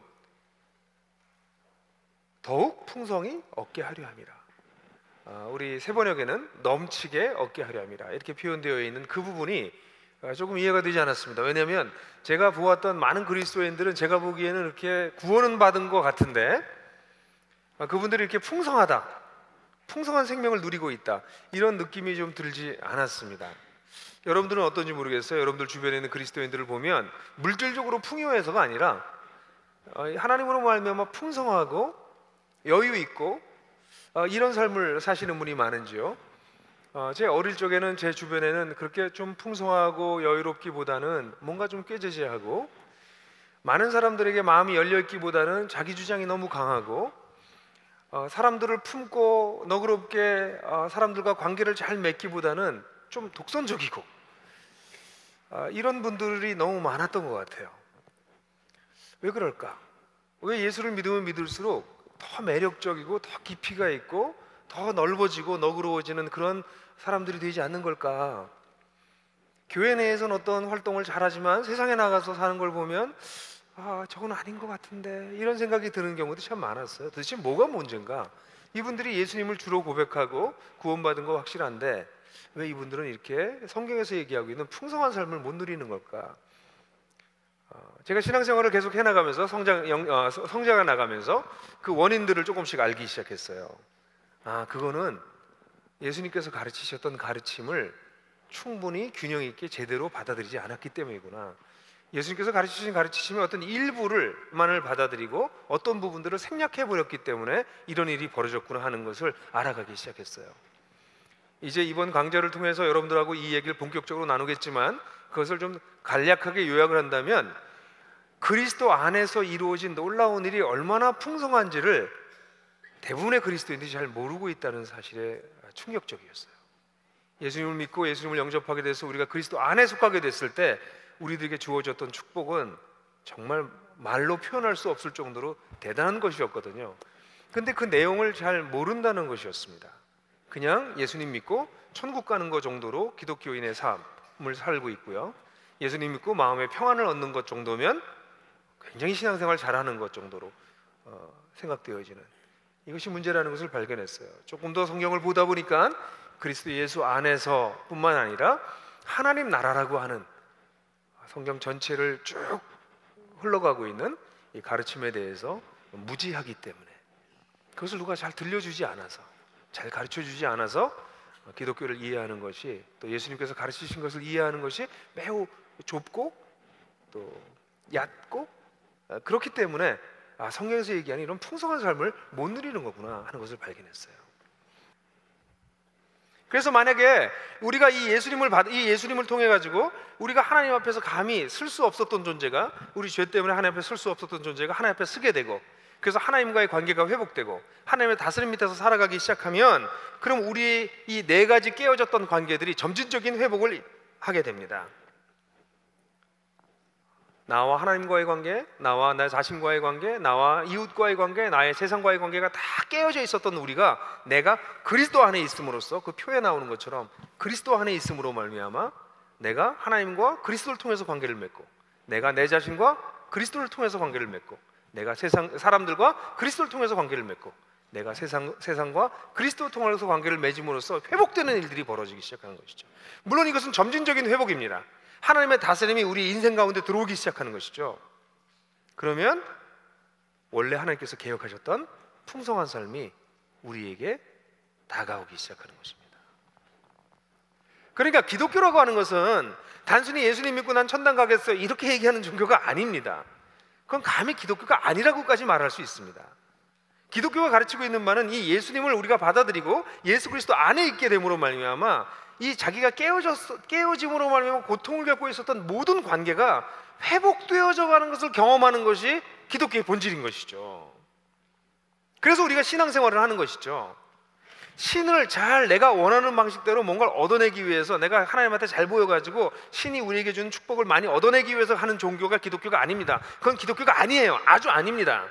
더욱 풍성히 얻게 하려 함이라. 아, 우리 세번역에는 넘치게 얻게 하려 함이라 이렇게 표현되어 있는 그 부분이 조금 이해가 되지 않았습니다. 왜냐하면 제가 보았던 많은 그리스도인들은 제가 보기에는 이렇게 구원은 받은 것 같은데 아, 그분들이 이렇게 풍성하다, 풍성한 생명을 누리고 있다, 이런 느낌이 좀 들지 않았습니다. 여러분들은 어떤지 모르겠어요. 여러분들 주변에 있는 그리스도인들을 보면 물질적으로 풍요해서가 아니라 하나님으로 말미암아 풍성하고 여유 있고 어, 이런 삶을 사시는 분이 많은지요? 어, 제 어릴 적에는 제 주변에는 그렇게 좀 풍성하고 여유롭기보다는 뭔가 좀 꾀죄죄하고, 많은 사람들에게 마음이 열려있기보다는 자기 주장이 너무 강하고, 어, 사람들을 품고 너그럽게 어, 사람들과 관계를 잘 맺기보다는 좀 독선적이고, 어, 이런 분들이 너무 많았던 것 같아요. 왜 그럴까? 왜 예수를 믿으면 믿을수록 더 매력적이고 더 깊이가 있고 더 넓어지고 너그러워지는 그런 사람들이 되지 않는 걸까? 교회 내에서는 어떤 활동을 잘하지만 세상에 나가서 사는 걸 보면 아, 저건 아닌 것 같은데, 이런 생각이 드는 경우도 참 많았어요. 도대체 뭐가 문제인가? 이분들이 예수님을 주로 고백하고 구원받은 거 확실한데 왜 이분들은 이렇게 성경에서 얘기하고 있는 풍성한 삶을 못 누리는 걸까? 어, 제가 신앙생활을 계속 해나가면서 성장, 영, 어, 성장해 나가면서 그 원인들을 조금씩 알기 시작했어요. 아, 그거는 예수님께서 가르치셨던 가르침을 충분히 균형 있게 제대로 받아들이지 않았기 때문이구나. 예수님께서 가르치신 가르치심의 어떤 일부를만을 받아들이고 어떤 부분들을 생략해 버렸기 때문에 이런 일이 벌어졌구나 하는 것을 알아가기 시작했어요. 이제 이번 강좌를 통해서 여러분들하고 이 얘기를 본격적으로 나누겠지만, 그것을 좀 간략하게 요약을 한다면 그리스도 안에서 이루어진 놀라운 일이 얼마나 풍성한지를 대부분의 그리스도인들이 잘 모르고 있다는 사실에 충격적이었어요. 예수님을 믿고 예수님을 영접하게 돼서 우리가 그리스도 안에 속하게 됐을 때 우리들에게 주어졌던 축복은 정말 말로 표현할 수 없을 정도로 대단한 것이었거든요. 근데 그 내용을 잘 모른다는 것이었습니다. 그냥 예수님 믿고 천국 가는 것 정도로 기독교인의 삶을 살고 있고요, 예수님 믿고 마음의 평안을 얻는 것 정도면 굉장히 신앙생활 잘하는 것 정도로 어, 생각되어지는, 이것이 문제라는 것을 발견했어요. 조금 더 성경을 보다 보니까 그리스도 예수 안에서 뿐만 아니라 하나님 나라라고 하는 성경 전체를 쭉 흘러가고 있는 이 가르침에 대해서 무지하기 때문에, 그것을 누가 잘 들려주지 않아서, 잘 가르쳐주지 않아서 기독교를 이해하는 것이, 또 예수님께서 가르치신 것을 이해하는 것이 매우 좁고 또 얕고, 그렇기 때문에 아, 성경에서 얘기하는 이런 풍성한 삶을 못 누리는 거구나 하는 것을 발견했어요. 그래서 만약에 우리가 이 예수님을 받, 이 예수님을 통해 가지고 우리가 하나님 앞에서 감히 쓸 수 없었던 존재가, 우리 죄 때문에 하나님 앞에 쓸 수 없었던 존재가 하나님 앞에 서게 되고, 그래서 하나님과의 관계가 회복되고 하나님의 다스림 밑에서 살아가기 시작하면, 그럼 우리 이 네 가지 깨어졌던 관계들이 점진적인 회복을 하게 됩니다. 나와 하나님과의 관계, 나와 나 자신과의 관계, 나와 이웃과의 관계, 나의 세상과의 관계가 다 깨어져 있었던 우리가, 내가 그리스도 안에 있음으로써, 그 표에 나오는 것처럼 그리스도 안에 있음으로 말미암아 내가 하나님과 그리스도를 통해서 관계를 맺고, 내가 내 자신과 그리스도를 통해서 관계를 맺고, 내가 세상 사람들과 그리스도를 통해서 관계를 맺고, 내가 세상, 세상과 그리스도를 통해서 관계를 맺음으로써 회복되는 일들이 벌어지기 시작하는 것이죠. 물론 이것은 점진적인 회복입니다. 하나님의 다스림이 우리 인생 가운데 들어오기 시작하는 것이죠. 그러면 원래 하나님께서 계획하셨던 풍성한 삶이 우리에게 다가오기 시작하는 것입니다. 그러니까 기독교라고 하는 것은 단순히 예수님 믿고 난 천당 가겠어요 이렇게 얘기하는 종교가 아닙니다. 그건 감히 기독교가 아니라고까지 말할 수 있습니다. 기독교가 가르치고 있는 바는 이 예수님을 우리가 받아들이고 예수 그리스도 안에 있게 됨으로 말미암아 이 자기가 깨어졌, 깨어짐으로 말미암아 고통을 겪고 있었던 모든 관계가 회복되어져 가는 것을 경험하는 것이 기독교의 본질인 것이죠. 그래서 우리가 신앙생활을 하는 것이죠. 신을 잘 내가 원하는 방식대로 뭔가를 얻어내기 위해서, 내가 하나님한테 잘 보여가지고 신이 우리에게 주는 축복을 많이 얻어내기 위해서 하는 종교가 기독교가 아닙니다. 그건 기독교가 아니에요. 아주 아닙니다.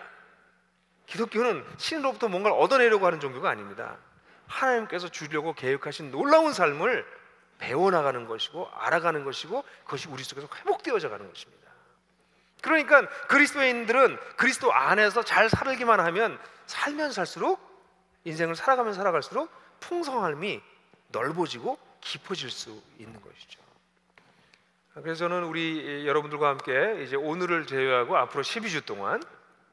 기독교는 신으로부터 뭔가를 얻어내려고 하는 종교가 아닙니다. 하나님께서 주려고 계획하신 놀라운 삶을 배워나가는 것이고 알아가는 것이고, 그것이 우리 속에서 회복되어져 가는 것입니다. 그러니까 그리스도인들은 그리스도 안에서 잘 살기만 하면, 살면 살수록, 인생을 살아가면 살아갈수록 풍성함이 넓어지고 깊어질 수 있는 것이죠. 그래서 저는 우리 여러분들과 함께 이제 오늘을 제외하고 앞으로 십이 주 동안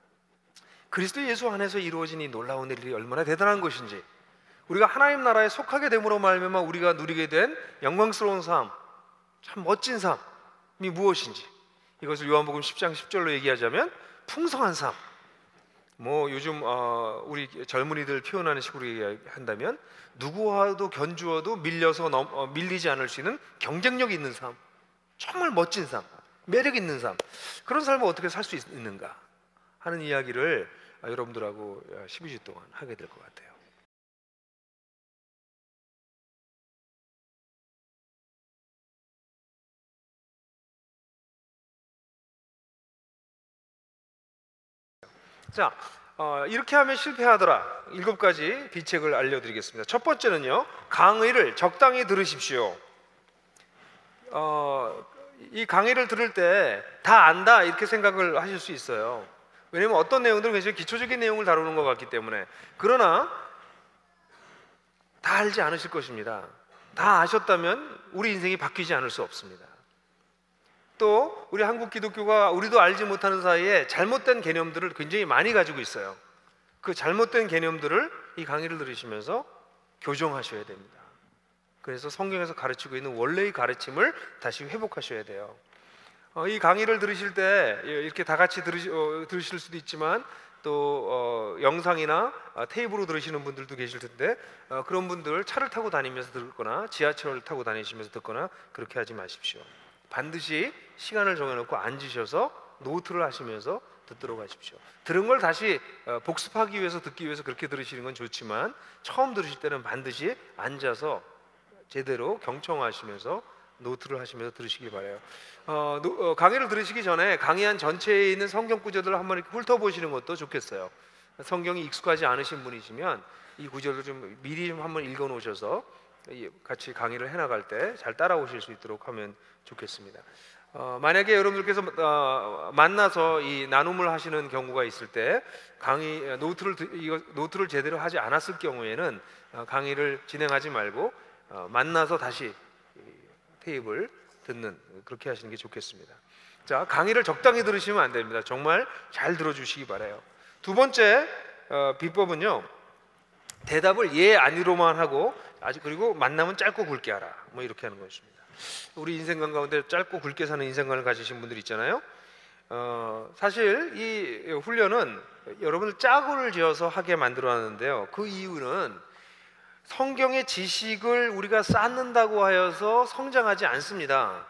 그리스도 예수 안에서 이루어진 이 놀라운 일이 얼마나 대단한 것인지, 우리가 하나님 나라에 속하게 됨으로 말미암아 우리가 누리게 된 영광스러운 삶, 참 멋진 삶이 무엇인지, 이것을 요한복음 십 장 십 절로 얘기하자면 풍성한 삶, 뭐 요즘 어, 우리 젊은이들 표현하는 식으로 한다면 누구와도 견주어도 밀려서 넘, 어, 밀리지 않을 수 있는 경쟁력 있는 삶, 정말 멋진 삶, 매력 있는 삶, 그런 삶을 어떻게 살 수 있는가 하는 이야기를 여러분들하고 십이 주 동안 하게 될 것 같아요. 자, 어, 이렇게 하면 실패하더라. 일곱 가지 비책을 알려드리겠습니다. 첫 번째는요, 강의를 적당히 들으십시오. 어, 이 강의를 들을 때 다 안다 이렇게 생각을 하실 수 있어요. 왜냐면 어떤 내용들은 굉장히 기초적인 내용을 다루는 것 같기 때문에. 그러나 다 알지 않으실 것입니다. 다 아셨다면 우리 인생이 바뀌지 않을 수 없습니다. 또 우리 한국 기독교가 우리도 알지 못하는 사이에 잘못된 개념들을 굉장히 많이 가지고 있어요. 그 잘못된 개념들을 이 강의를 들으시면서 교정하셔야 됩니다. 그래서 성경에서 가르치고 있는 원래의 가르침을 다시 회복하셔야 돼요. 어, 이 강의를 들으실 때 이렇게 다 같이 들으시, 어, 들으실 수도 있지만 또 어, 영상이나 어, 테이프로 들으시는 분들도 계실 텐데 어, 그런 분들 차를 타고 다니면서 듣거나 지하철을 타고 다니시면서 듣거나 그렇게 하지 마십시오. 반드시 시간을 정해놓고 앉으셔서 노트를 하시면서 듣도록 하십시오. 들은 걸 다시 복습하기 위해서 듣기 위해서 그렇게 들으시는 건 좋지만 처음 들으실 때는 반드시 앉아서 제대로 경청하시면서 노트를 하시면서 들으시기 바라요. 어, 노, 어, 강의를 들으시기 전에 강의한 전체에 있는 성경 구절들을 한번 이렇게 훑어보시는 것도 좋겠어요. 성경이 익숙하지 않으신 분이시면 이 구절을 좀 미리 좀 한번 읽어놓으셔서 같이 강의를 해나갈 때 잘 따라오실 수 있도록 하면 좋겠습니다. 어, 만약에 여러분들께서 어, 만나서 이 나눔을 하시는 경우가 있을 때 강의 노트를 이거, 노트를 제대로 하지 않았을 경우에는 어, 강의를 진행하지 말고 어, 만나서 다시 테이프를 듣는 그렇게 하시는 게 좋겠습니다. 자, 강의를 적당히 들으시면 안 됩니다. 정말 잘 들어주시기 바라요. 두 번째 어, 비법은요, 대답을 예 아니로만 하고 아직 그리고 만나면 짧고 굵게 하라. 뭐 이렇게 하는 것입니다. 우리 인생관 가운데 짧고 굵게 사는 인생관을 가지신 분들 있잖아요. 어, 사실 이 훈련은 여러분들 짜고를 지어서 하게 만들어놨는데요. 그 이유는 성경의 지식을 우리가 쌓는다고 하여서 성장하지 않습니다.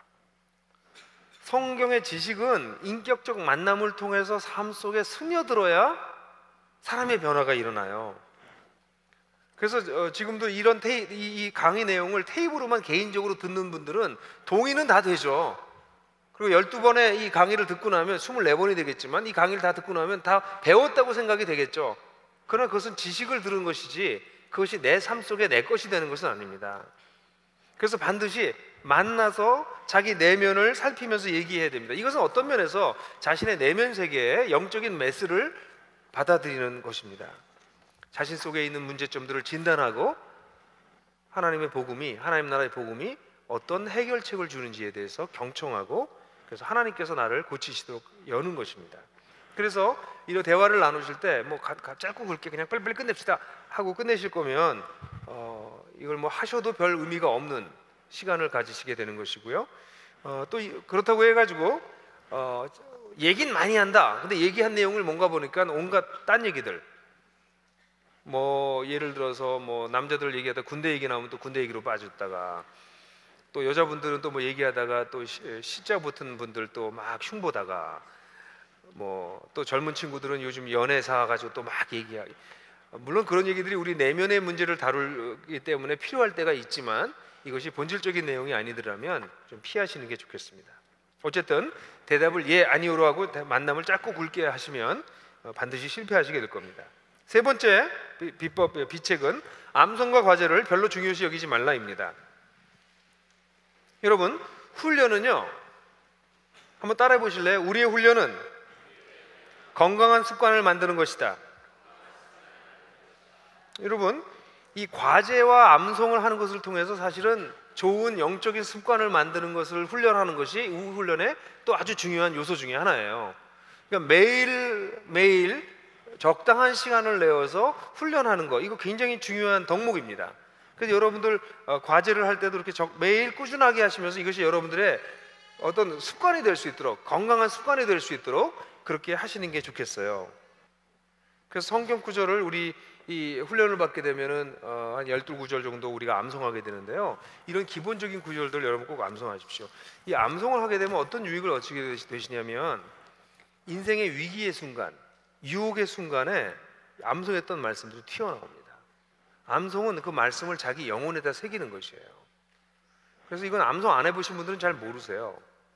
성경의 지식은 인격적 만남을 통해서 삶 속에 스며들어야 사람의 변화가 일어나요. 그래서 어, 지금도 이런 테이, 이, 이 강의 내용을 테이프로만 개인적으로 듣는 분들은 동의는 다 되죠. 그리고 열두 번의 이 강의를 듣고 나면 스물네 번이 되겠지만 이 강의를 다 듣고 나면 다 배웠다고 생각이 되겠죠. 그러나 그것은 지식을 들은 것이지 그것이 내 삶 속에 내 것이 되는 것은 아닙니다. 그래서 반드시 만나서 자기 내면을 살피면서 얘기해야 됩니다. 이것은 어떤 면에서 자신의 내면 세계에 영적인 메스를 받아들이는 것입니다. 자신 속에 있는 문제점들을 진단하고 하나님의 복음이, 하나님 나라의 복음이 어떤 해결책을 주는지에 대해서 경청하고 그래서 하나님께서 나를 고치시도록 여는 것입니다. 그래서 이런 대화를 나누실 때 뭐 짧고 굵게 그냥 빨리빨리 끝냅시다 하고 끝내실 거면 어, 이걸 뭐 하셔도 별 의미가 없는 시간을 가지시게 되는 것이고요. 어, 또 그렇다고 해가지고 어, 얘긴 많이 한다. 근데 얘기한 내용을 뭔가 보니까 온갖 딴 얘기들. 뭐 예를 들어서 뭐 남자들 얘기하다 군대 얘기 나오면 또 군대 얘기로 빠졌다가 또 여자분들은 또 뭐 얘기하다가 또 시자 붙은 분들 또 막 흉보다가 뭐 또 젊은 친구들은 요즘 연애사 가지고 또 막 얘기하기. 물론 그런 얘기들이 우리 내면의 문제를 다루기 때문에 필요할 때가 있지만 이것이 본질적인 내용이 아니더라면 좀 피하시는 게 좋겠습니다. 어쨌든 대답을 예 아니오로 하고 만남을 짧고 굵게 하시면 반드시 실패하시게 될 겁니다. 세 번째 비법 비책은 암송과 과제를 별로 중요시 여기지 말라입니다. 여러분 훈련은요 한번 따라해 보실래요? 우리의 훈련은 건강한 습관을 만드는 것이다. 여러분 이 과제와 암송을 하는 것을 통해서 사실은 좋은 영적인 습관을 만드는 것을 훈련하는 것이 우 훈련의 또 아주 중요한 요소 중에 하나예요. 그러니까 매일 매일 적당한 시간을 내어서 훈련하는 거 이거 굉장히 중요한 덕목입니다. 그래서 여러분들 어, 과제를 할 때도 이렇게 적, 매일 꾸준하게 하시면서 이것이 여러분들의 어떤 습관이 될 수 있도록 건강한 습관이 될 수 있도록 그렇게 하시는 게 좋겠어요. 그래서 성경 구절을 우리 이 훈련을 받게 되면은 어, 한 열두 구절 정도 우리가 암송하게 되는데요. 이런 기본적인 구절들 여러분 꼭 암송하십시오. 이 암송을 하게 되면 어떤 유익을 얻게 되시냐면 인생의 위기의 순간, 유혹의 순간에 암송했던 말씀들이 튀어나옵니다. 암송은 그 말씀을 자기 영혼에다 새기는 것이에요. 그래서 이건 암송 안 해보신 분들은 잘 모르세요.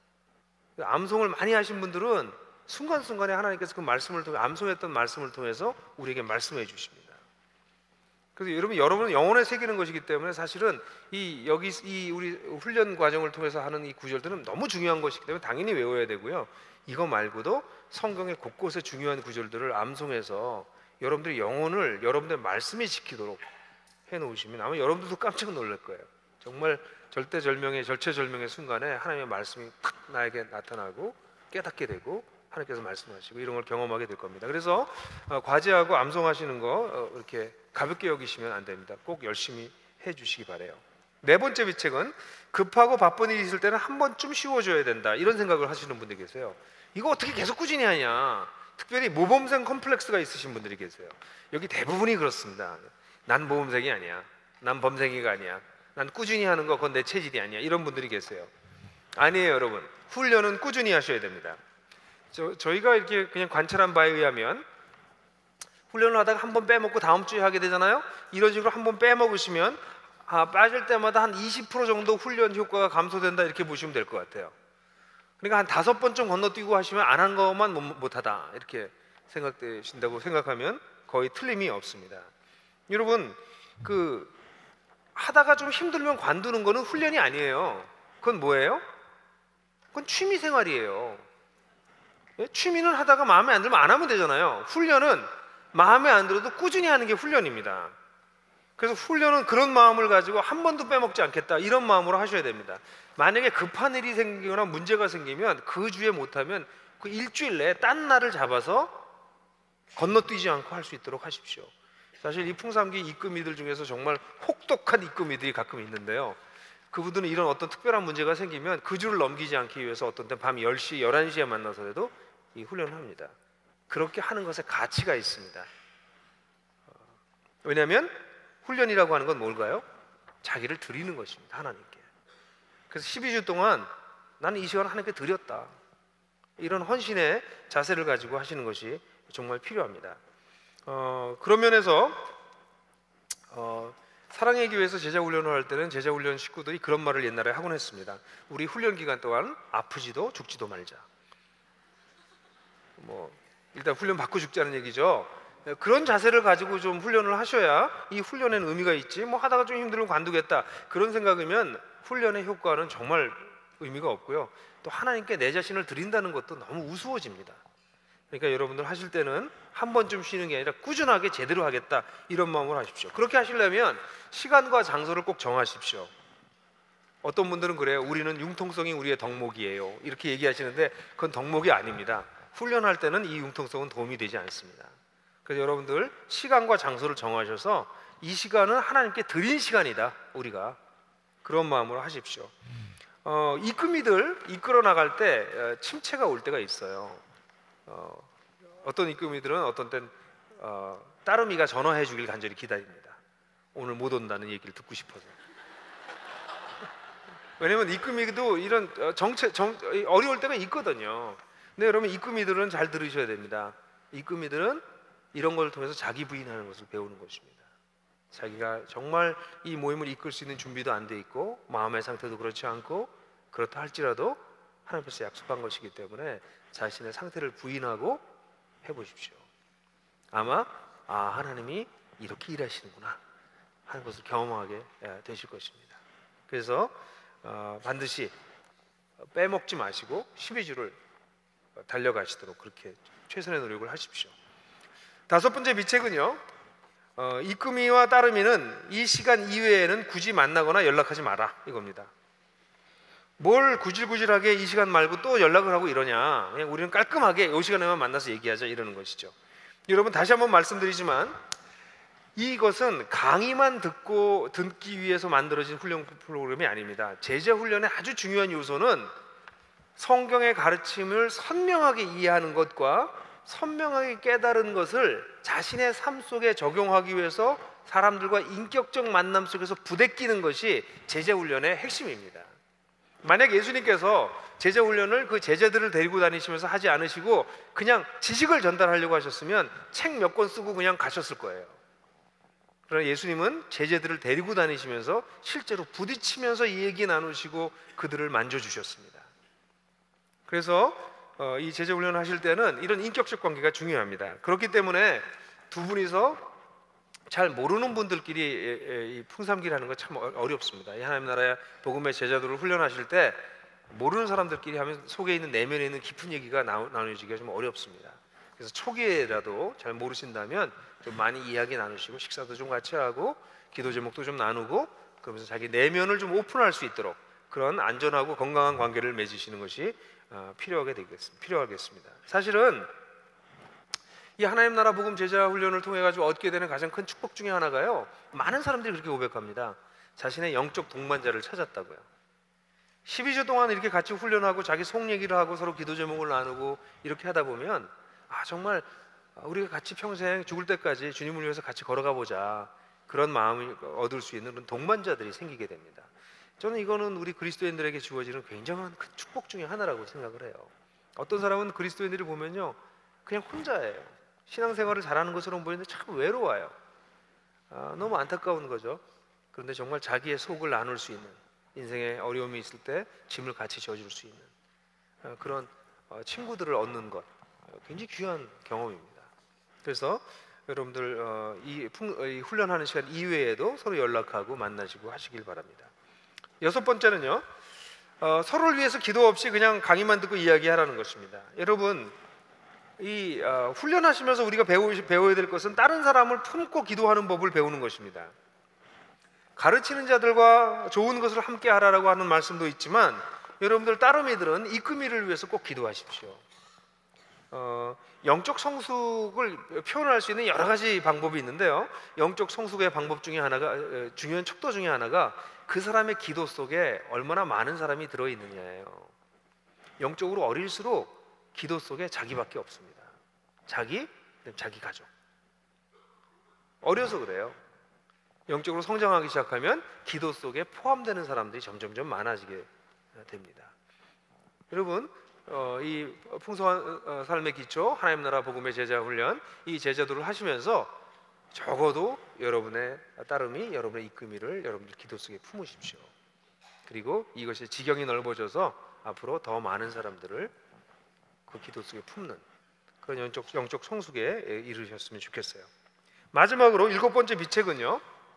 암송을 많이 하신 분들은 순간순간에 하나님께서 그 말씀을 통해 암송했던 말씀을 통해서 우리에게 말씀해 주십니다. 그래서 여러분 여러분은 영혼에 새기는 것이기 때문에 사실은 이 여기 이 우리 훈련 과정을 통해서 하는 이 구절들은 너무 중요한 것이기 때문에 당연히 외워야 되고요. 이거 말고도 성경의 곳곳에 중요한 구절들을 암송해서 여러분들의 영혼을 여러분들의 말씀이 지키도록 해놓으시면 아마 여러분들도 깜짝 놀랄 거예요. 정말 절대절명의 절체절명의 순간에 하나님의 말씀이 탁 나에게 나타나고 깨닫게 되고 하나님께서 말씀하시고 이런 걸 경험하게 될 겁니다. 그래서 어, 과제하고 암송하시는 거 어, 이렇게 가볍게 여기시면 안 됩니다. 꼭 열심히 해주시기 바래요. 네 번째 비책은 급하고 바쁜 일이 있을 때는 한 번쯤 쉬어줘야 된다, 이런 생각을 하시는 분들이 계세요. 이거 어떻게 계속 꾸준히 하냐, 특별히 모범생 컴플렉스가 있으신 분들이 계세요. 여기 대부분이 그렇습니다. 난 모범생이 아니야, 난 범생이가 아니야, 난 꾸준히 하는 거 그건 내 체질이 아니야, 이런 분들이 계세요. 아니에요 여러분, 훈련은 꾸준히 하셔야 됩니다. 저, 저희가 이렇게 그냥 관찰한 바에 의하면 훈련을 하다가 한 번 빼먹고 다음 주에 하게 되잖아요. 이런 식으로 한 번 빼먹으시면 아, 빠질 때마다 한 이십 퍼센트 정도 훈련 효과가 감소된다, 이렇게 보시면 될 것 같아요. 그러니까 한 다섯 번쯤 건너뛰고 하시면 안 한 것만 못, 못하다, 이렇게 생각되신다고 생각하면 거의 틀림이 없습니다. 여러분, 그 하다가 좀 힘들면 관두는 거는 훈련이 아니에요. 그건 뭐예요? 그건 취미 생활이에요. 취미는 하다가 마음에 안 들면 안 하면 되잖아요. 훈련은 마음에 안 들어도 꾸준히 하는 게 훈련입니다. 그래서 훈련은 그런 마음을 가지고 한 번도 빼먹지 않겠다, 이런 마음으로 하셔야 됩니다. 만약에 급한 일이 생기거나 문제가 생기면 그 주에 못하면 그 일주일 내에 딴 날을 잡아서 건너뛰지 않고 할 수 있도록 하십시오. 사실 이 풍삼기 입금이들 중에서 정말 혹독한 입금이들이 가끔 있는데요, 그분들은 이런 어떤 특별한 문제가 생기면 그 주를 넘기지 않기 위해서 어떤 때 밤 열 시, 열한 시에 만나서라도 이 훈련을 합니다. 그렇게 하는 것에 가치가 있습니다. 왜냐하면 훈련이라고 하는 건 뭘까요? 자기를 드리는 것입니다, 하나님께. 그래서 십이 주 동안 나는 이 시간을 하나님께 드렸다, 이런 헌신의 자세를 가지고 하시는 것이 정말 필요합니다. 어, 그런 면에서 어, 사랑의 교회에서 제자훈련을 할 때는 제자훈련 식구들이 그런 말을 옛날에 하곤 했습니다. 우리 훈련 기간 동안 아프지도 죽지도 말자. 뭐 일단 훈련 받고 죽자는 얘기죠. 그런 자세를 가지고 좀 훈련을 하셔야 이 훈련에는 의미가 있지, 뭐 하다가 좀 힘들면 관두겠다, 그런 생각이면 훈련의 효과는 정말 의미가 없고요. 또 하나님께 내 자신을 드린다는 것도 너무 우스워집니다. 그러니까 여러분들 하실 때는 한 번쯤 쉬는 게 아니라 꾸준하게 제대로 하겠다, 이런 마음으로 하십시오. 그렇게 하시려면 시간과 장소를 꼭 정하십시오. 어떤 분들은 그래요. 우리는 융통성이 우리의 덕목이에요, 이렇게 얘기하시는데 그건 덕목이 아닙니다. 훈련할 때는 이 융통성은 도움이 되지 않습니다. 그래서 여러분들 시간과 장소를 정하셔서 이 시간은 하나님께 드린 시간이다, 우리가 그런 마음으로 하십시오. 어, 입금이들 이끌어 나갈 때 침체가 올 때가 있어요. 어, 어떤 입금이들은 어떤 땐 어, 따름이가 전화해 주길 간절히 기다립니다. 오늘 못 온다는 얘기를 듣고 싶어서. 왜냐면 입금이도 이런 정체, 정, 어려울 때가 있거든요. 근데 여러분, 입금이들은 잘 들으셔야 됩니다. 입금이들은 이런 걸 통해서 자기 부인하는 것을 배우는 것입니다. 자기가 정말 이 모임을 이끌 수 있는 준비도 안 돼 있고 마음의 상태도 그렇지 않고, 그렇다 할지라도 하나님께서 약속한 것이기 때문에 자신의 상태를 부인하고 해보십시오. 아마 아, 하나님이 이렇게 일하시는구나 하는 것을 경험하게 되실 것입니다. 그래서 어, 반드시 빼먹지 마시고 십이 주를 달려가시도록 그렇게 최선의 노력을 하십시오. 다섯 번째 비책은요, 어, 입금이와 따름이는 이 시간 이외에는 굳이 만나거나 연락하지 마라, 이겁니다. 뭘 구질구질하게 이 시간 말고 또 연락을 하고 이러냐, 그냥 우리는 깔끔하게 이 시간에만 만나서 얘기하자, 이러는 것이죠. 여러분, 다시 한번 말씀드리지만 이것은 강의만 듣고 듣기 위해서 만들어진 훈련 프로그램이 아닙니다. 제자 훈련의 아주 중요한 요소는 성경의 가르침을 선명하게 이해하는 것과 선명하게 깨달은 것을 자신의 삶 속에 적용하기 위해서 사람들과 인격적 만남 속에서 부대끼는 것이 제자훈련의 핵심입니다. 만약 예수님께서 제자훈련을 그 제자들을 데리고 다니시면서 하지 않으시고 그냥 지식을 전달하려고 하셨으면 책 몇 권 쓰고 그냥 가셨을 거예요. 그러나 예수님은 제자들을 데리고 다니시면서 실제로 부딪히면서 이 얘기 나누시고 그들을 만져주셨습니다. 그래서 어, 이 제자훈련을 하실 때는 이런 인격적 관계가 중요합니다. 그렇기 때문에 두 분이서 잘 모르는 분들끼리 이 풍삼기를 하는 건 참 어렵습니다. 이 하나님 나라의 복음의 제자들을 훈련하실 때 모르는 사람들끼리 하면 속에 있는 내면에 있는 깊은 얘기가 나누어지기가 좀 어렵습니다. 그래서 초기에라도 잘 모르신다면 좀 많이 이야기 나누시고 식사도 좀 같이 하고 기도 제목도 좀 나누고 그러면서 자기 내면을 좀 오픈할 수 있도록 그런 안전하고 건강한 관계를 맺으시는 것이 필요하게 되겠습니다. 필요하겠습니다. 사실은 이 하나님 나라 복음 제자 훈련을 통해 가지고 얻게 되는 가장 큰 축복 중에 하나가요, 많은 사람들이 그렇게 고백합니다. 자신의 영적 동반자를 찾았다고요. 십이 주 동안 이렇게 같이 훈련하고 자기 속 얘기를 하고 서로 기도 제목을 나누고 이렇게 하다 보면 아 정말 우리가 같이 평생 죽을 때까지 주님을 위해서 같이 걸어가 보자, 그런 마음을 얻을 수 있는 그런 동반자들이 생기게 됩니다. 저는 이거는 우리 그리스도인들에게 주어지는 굉장한 큰 축복 중에 하나라고 생각을 해요. 어떤 사람은 그리스도인들이 보면요 그냥 혼자예요. 신앙생활을 잘하는 것처럼 보이는데 참 외로워요. 아, 너무 안타까운 거죠. 그런데 정말 자기의 속을 나눌 수 있는, 인생에 어려움이 있을 때 짐을 같이 져줄 수 있는 아, 그런 어, 친구들을 얻는 것 어, 굉장히 귀한 경험입니다. 그래서 여러분들 어, 이, 풍, 이 훈련하는 시간 이외에도 서로 연락하고 만나시고 하시길 바랍니다. 여섯 번째는요, 어, 서로를 위해서 기도 없이 그냥 강의만 듣고 이야기하라는 것입니다. 여러분, 이 어, 훈련하시면서 우리가 배우, 배워야 될 것은 다른 사람을 품고 기도하는 법을 배우는 것입니다. 가르치는 자들과 좋은 것을 함께 하라라고 하는 말씀도 있지만 여러분들 따르미들은 이끄미를 위해서 꼭 기도하십시오. 어, 영적 성숙을 표현할 수 있는 여러 가지 방법이 있는데요, 영적 성숙의 방법 중에 하나가, 중요한 척도 중에 하나가 그 사람의 기도 속에 얼마나 많은 사람이 들어있느냐예요. 영적으로 어릴수록 기도 속에 자기밖에 없습니다. 자기, 자기 가족. 어려서 그래요. 영적으로 성장하기 시작하면 기도 속에 포함되는 사람들이 점점점 많아지게 됩니다. 여러분, 어, 이 풍성한 어, 삶의 기초 하나님 나라 복음의 제자 훈련, 이 제자도를 하시면서 적어도 여러분의 따름이, 여러분의 이끄미를 여러분들 기도 속에 품으십시오. 그리고 이것이 지경이 넓어져서 앞으로 더 많은 사람들을 그 기도 속에 품는 그런 영적, 영적 성숙에 이르셨으면 좋겠어요. 마지막으로 일곱 번째 비책은요,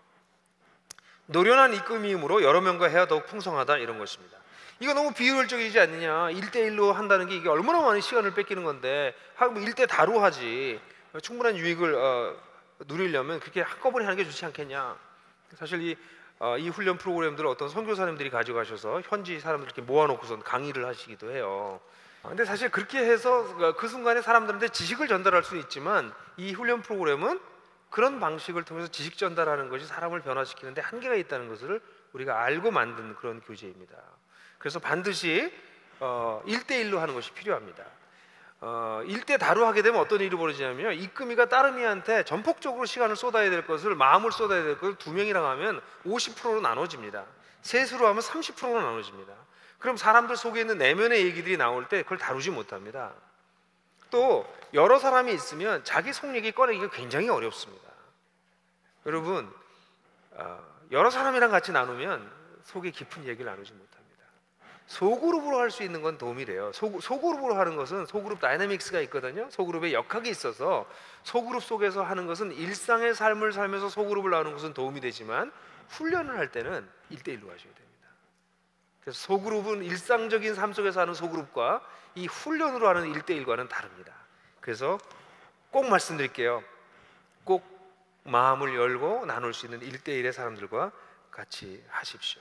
노련한 이끄미임으로 여러 명과 해야 더욱 풍성하다, 이런 것입니다. 이거 너무 비효율적이지 않느냐, 일대일로 한다는 게 이게 얼마나 많은 시간을 뺏기는 건데 일대 다로 하지, 충분한 유익을 어, 누리려면 그렇게 한꺼번에 하는 게 좋지 않겠냐. 사실 이, 어, 이 훈련 프로그램들을 어떤 선교사님들이 가져가셔서 현지 사람들 이렇게 모아놓고서 강의를 하시기도 해요. 근데 사실 그렇게 해서 그 순간에 사람들한테 지식을 전달할 수는 있지만 이 훈련 프로그램은 그런 방식을 통해서 지식 전달하는 것이 사람을 변화시키는데 한계가 있다는 것을 우리가 알고 만든 그런 교재입니다. 그래서 반드시 어, 일대일로 하는 것이 필요합니다. 어, 일대 다로 하게 되면 어떤 일이 벌어지냐면요, 이끄미가 따르미한테 전폭적으로 시간을 쏟아야 될 것을, 마음을 쏟아야 될 것을 두 명이랑 하면 오십 퍼센트로 나눠집니다. 셋으로 하면 삼십 퍼센트로 나눠집니다. 그럼 사람들 속에 있는 내면의 얘기들이 나올 때 그걸 다루지 못합니다. 또 여러 사람이 있으면 자기 속 얘기 꺼내기가 굉장히 어렵습니다. 여러분, 어, 여러 사람이랑 같이 나누면 속에 깊은 얘기를 나누지 못합니다. 소그룹으로 할 수 있는 건 도움이 돼요. 소, 소그룹으로 하는 것은 소그룹 다이내믹스가 있거든요. 소그룹의 역학이 있어서 소그룹 속에서 하는 것은 일상의 삶을 살면서 소그룹을 나누는 것은 도움이 되지만 훈련을 할 때는 일대일로 하셔야 됩니다. 그래서 소그룹은 일상적인 삶 속에서 하는 소그룹과 이 훈련으로 하는 일대일과는 다릅니다. 그래서 꼭 말씀드릴게요. 꼭 마음을 열고 나눌 수 있는 일대일의 사람들과 같이 하십시오.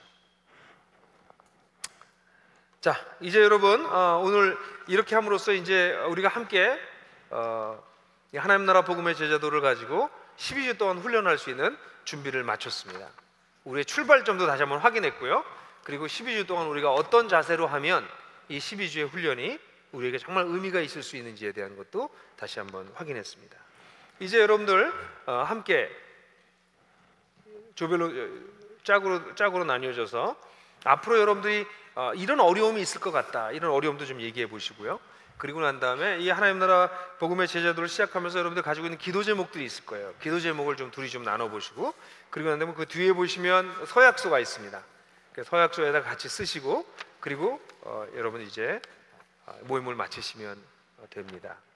자, 이제 여러분 어, 오늘 이렇게 함으로써 이제 우리가 함께 어, 하나님 나라 복음의 제자도를 가지고 십이 주 동안 훈련할 수 있는 준비를 마쳤습니다. 우리의 출발점도 다시 한번 확인했고요. 그리고 십이 주 동안 우리가 어떤 자세로 하면 이 십이 주의 훈련이 우리에게 정말 의미가 있을 수 있는지에 대한 것도 다시 한번 확인했습니다. 이제 여러분들 어, 함께 조별로 짝으로 짝으로 나뉘어져서 앞으로 여러분들이 어, 이런 어려움이 있을 것 같다, 이런 어려움도 좀 얘기해 보시고요. 그리고 난 다음에 이 하나님 나라 복음의 제자도를 시작하면서 여러분들 가지고 있는 기도 제목들이 있을 거예요. 기도 제목을 좀 둘이 좀 나눠 보시고, 그리고 난 다음에 그 뒤에 보시면 서약서가 있습니다. 그 서약서에다 같이 쓰시고, 그리고 어, 여러분 이제 모임을 마치시면 됩니다.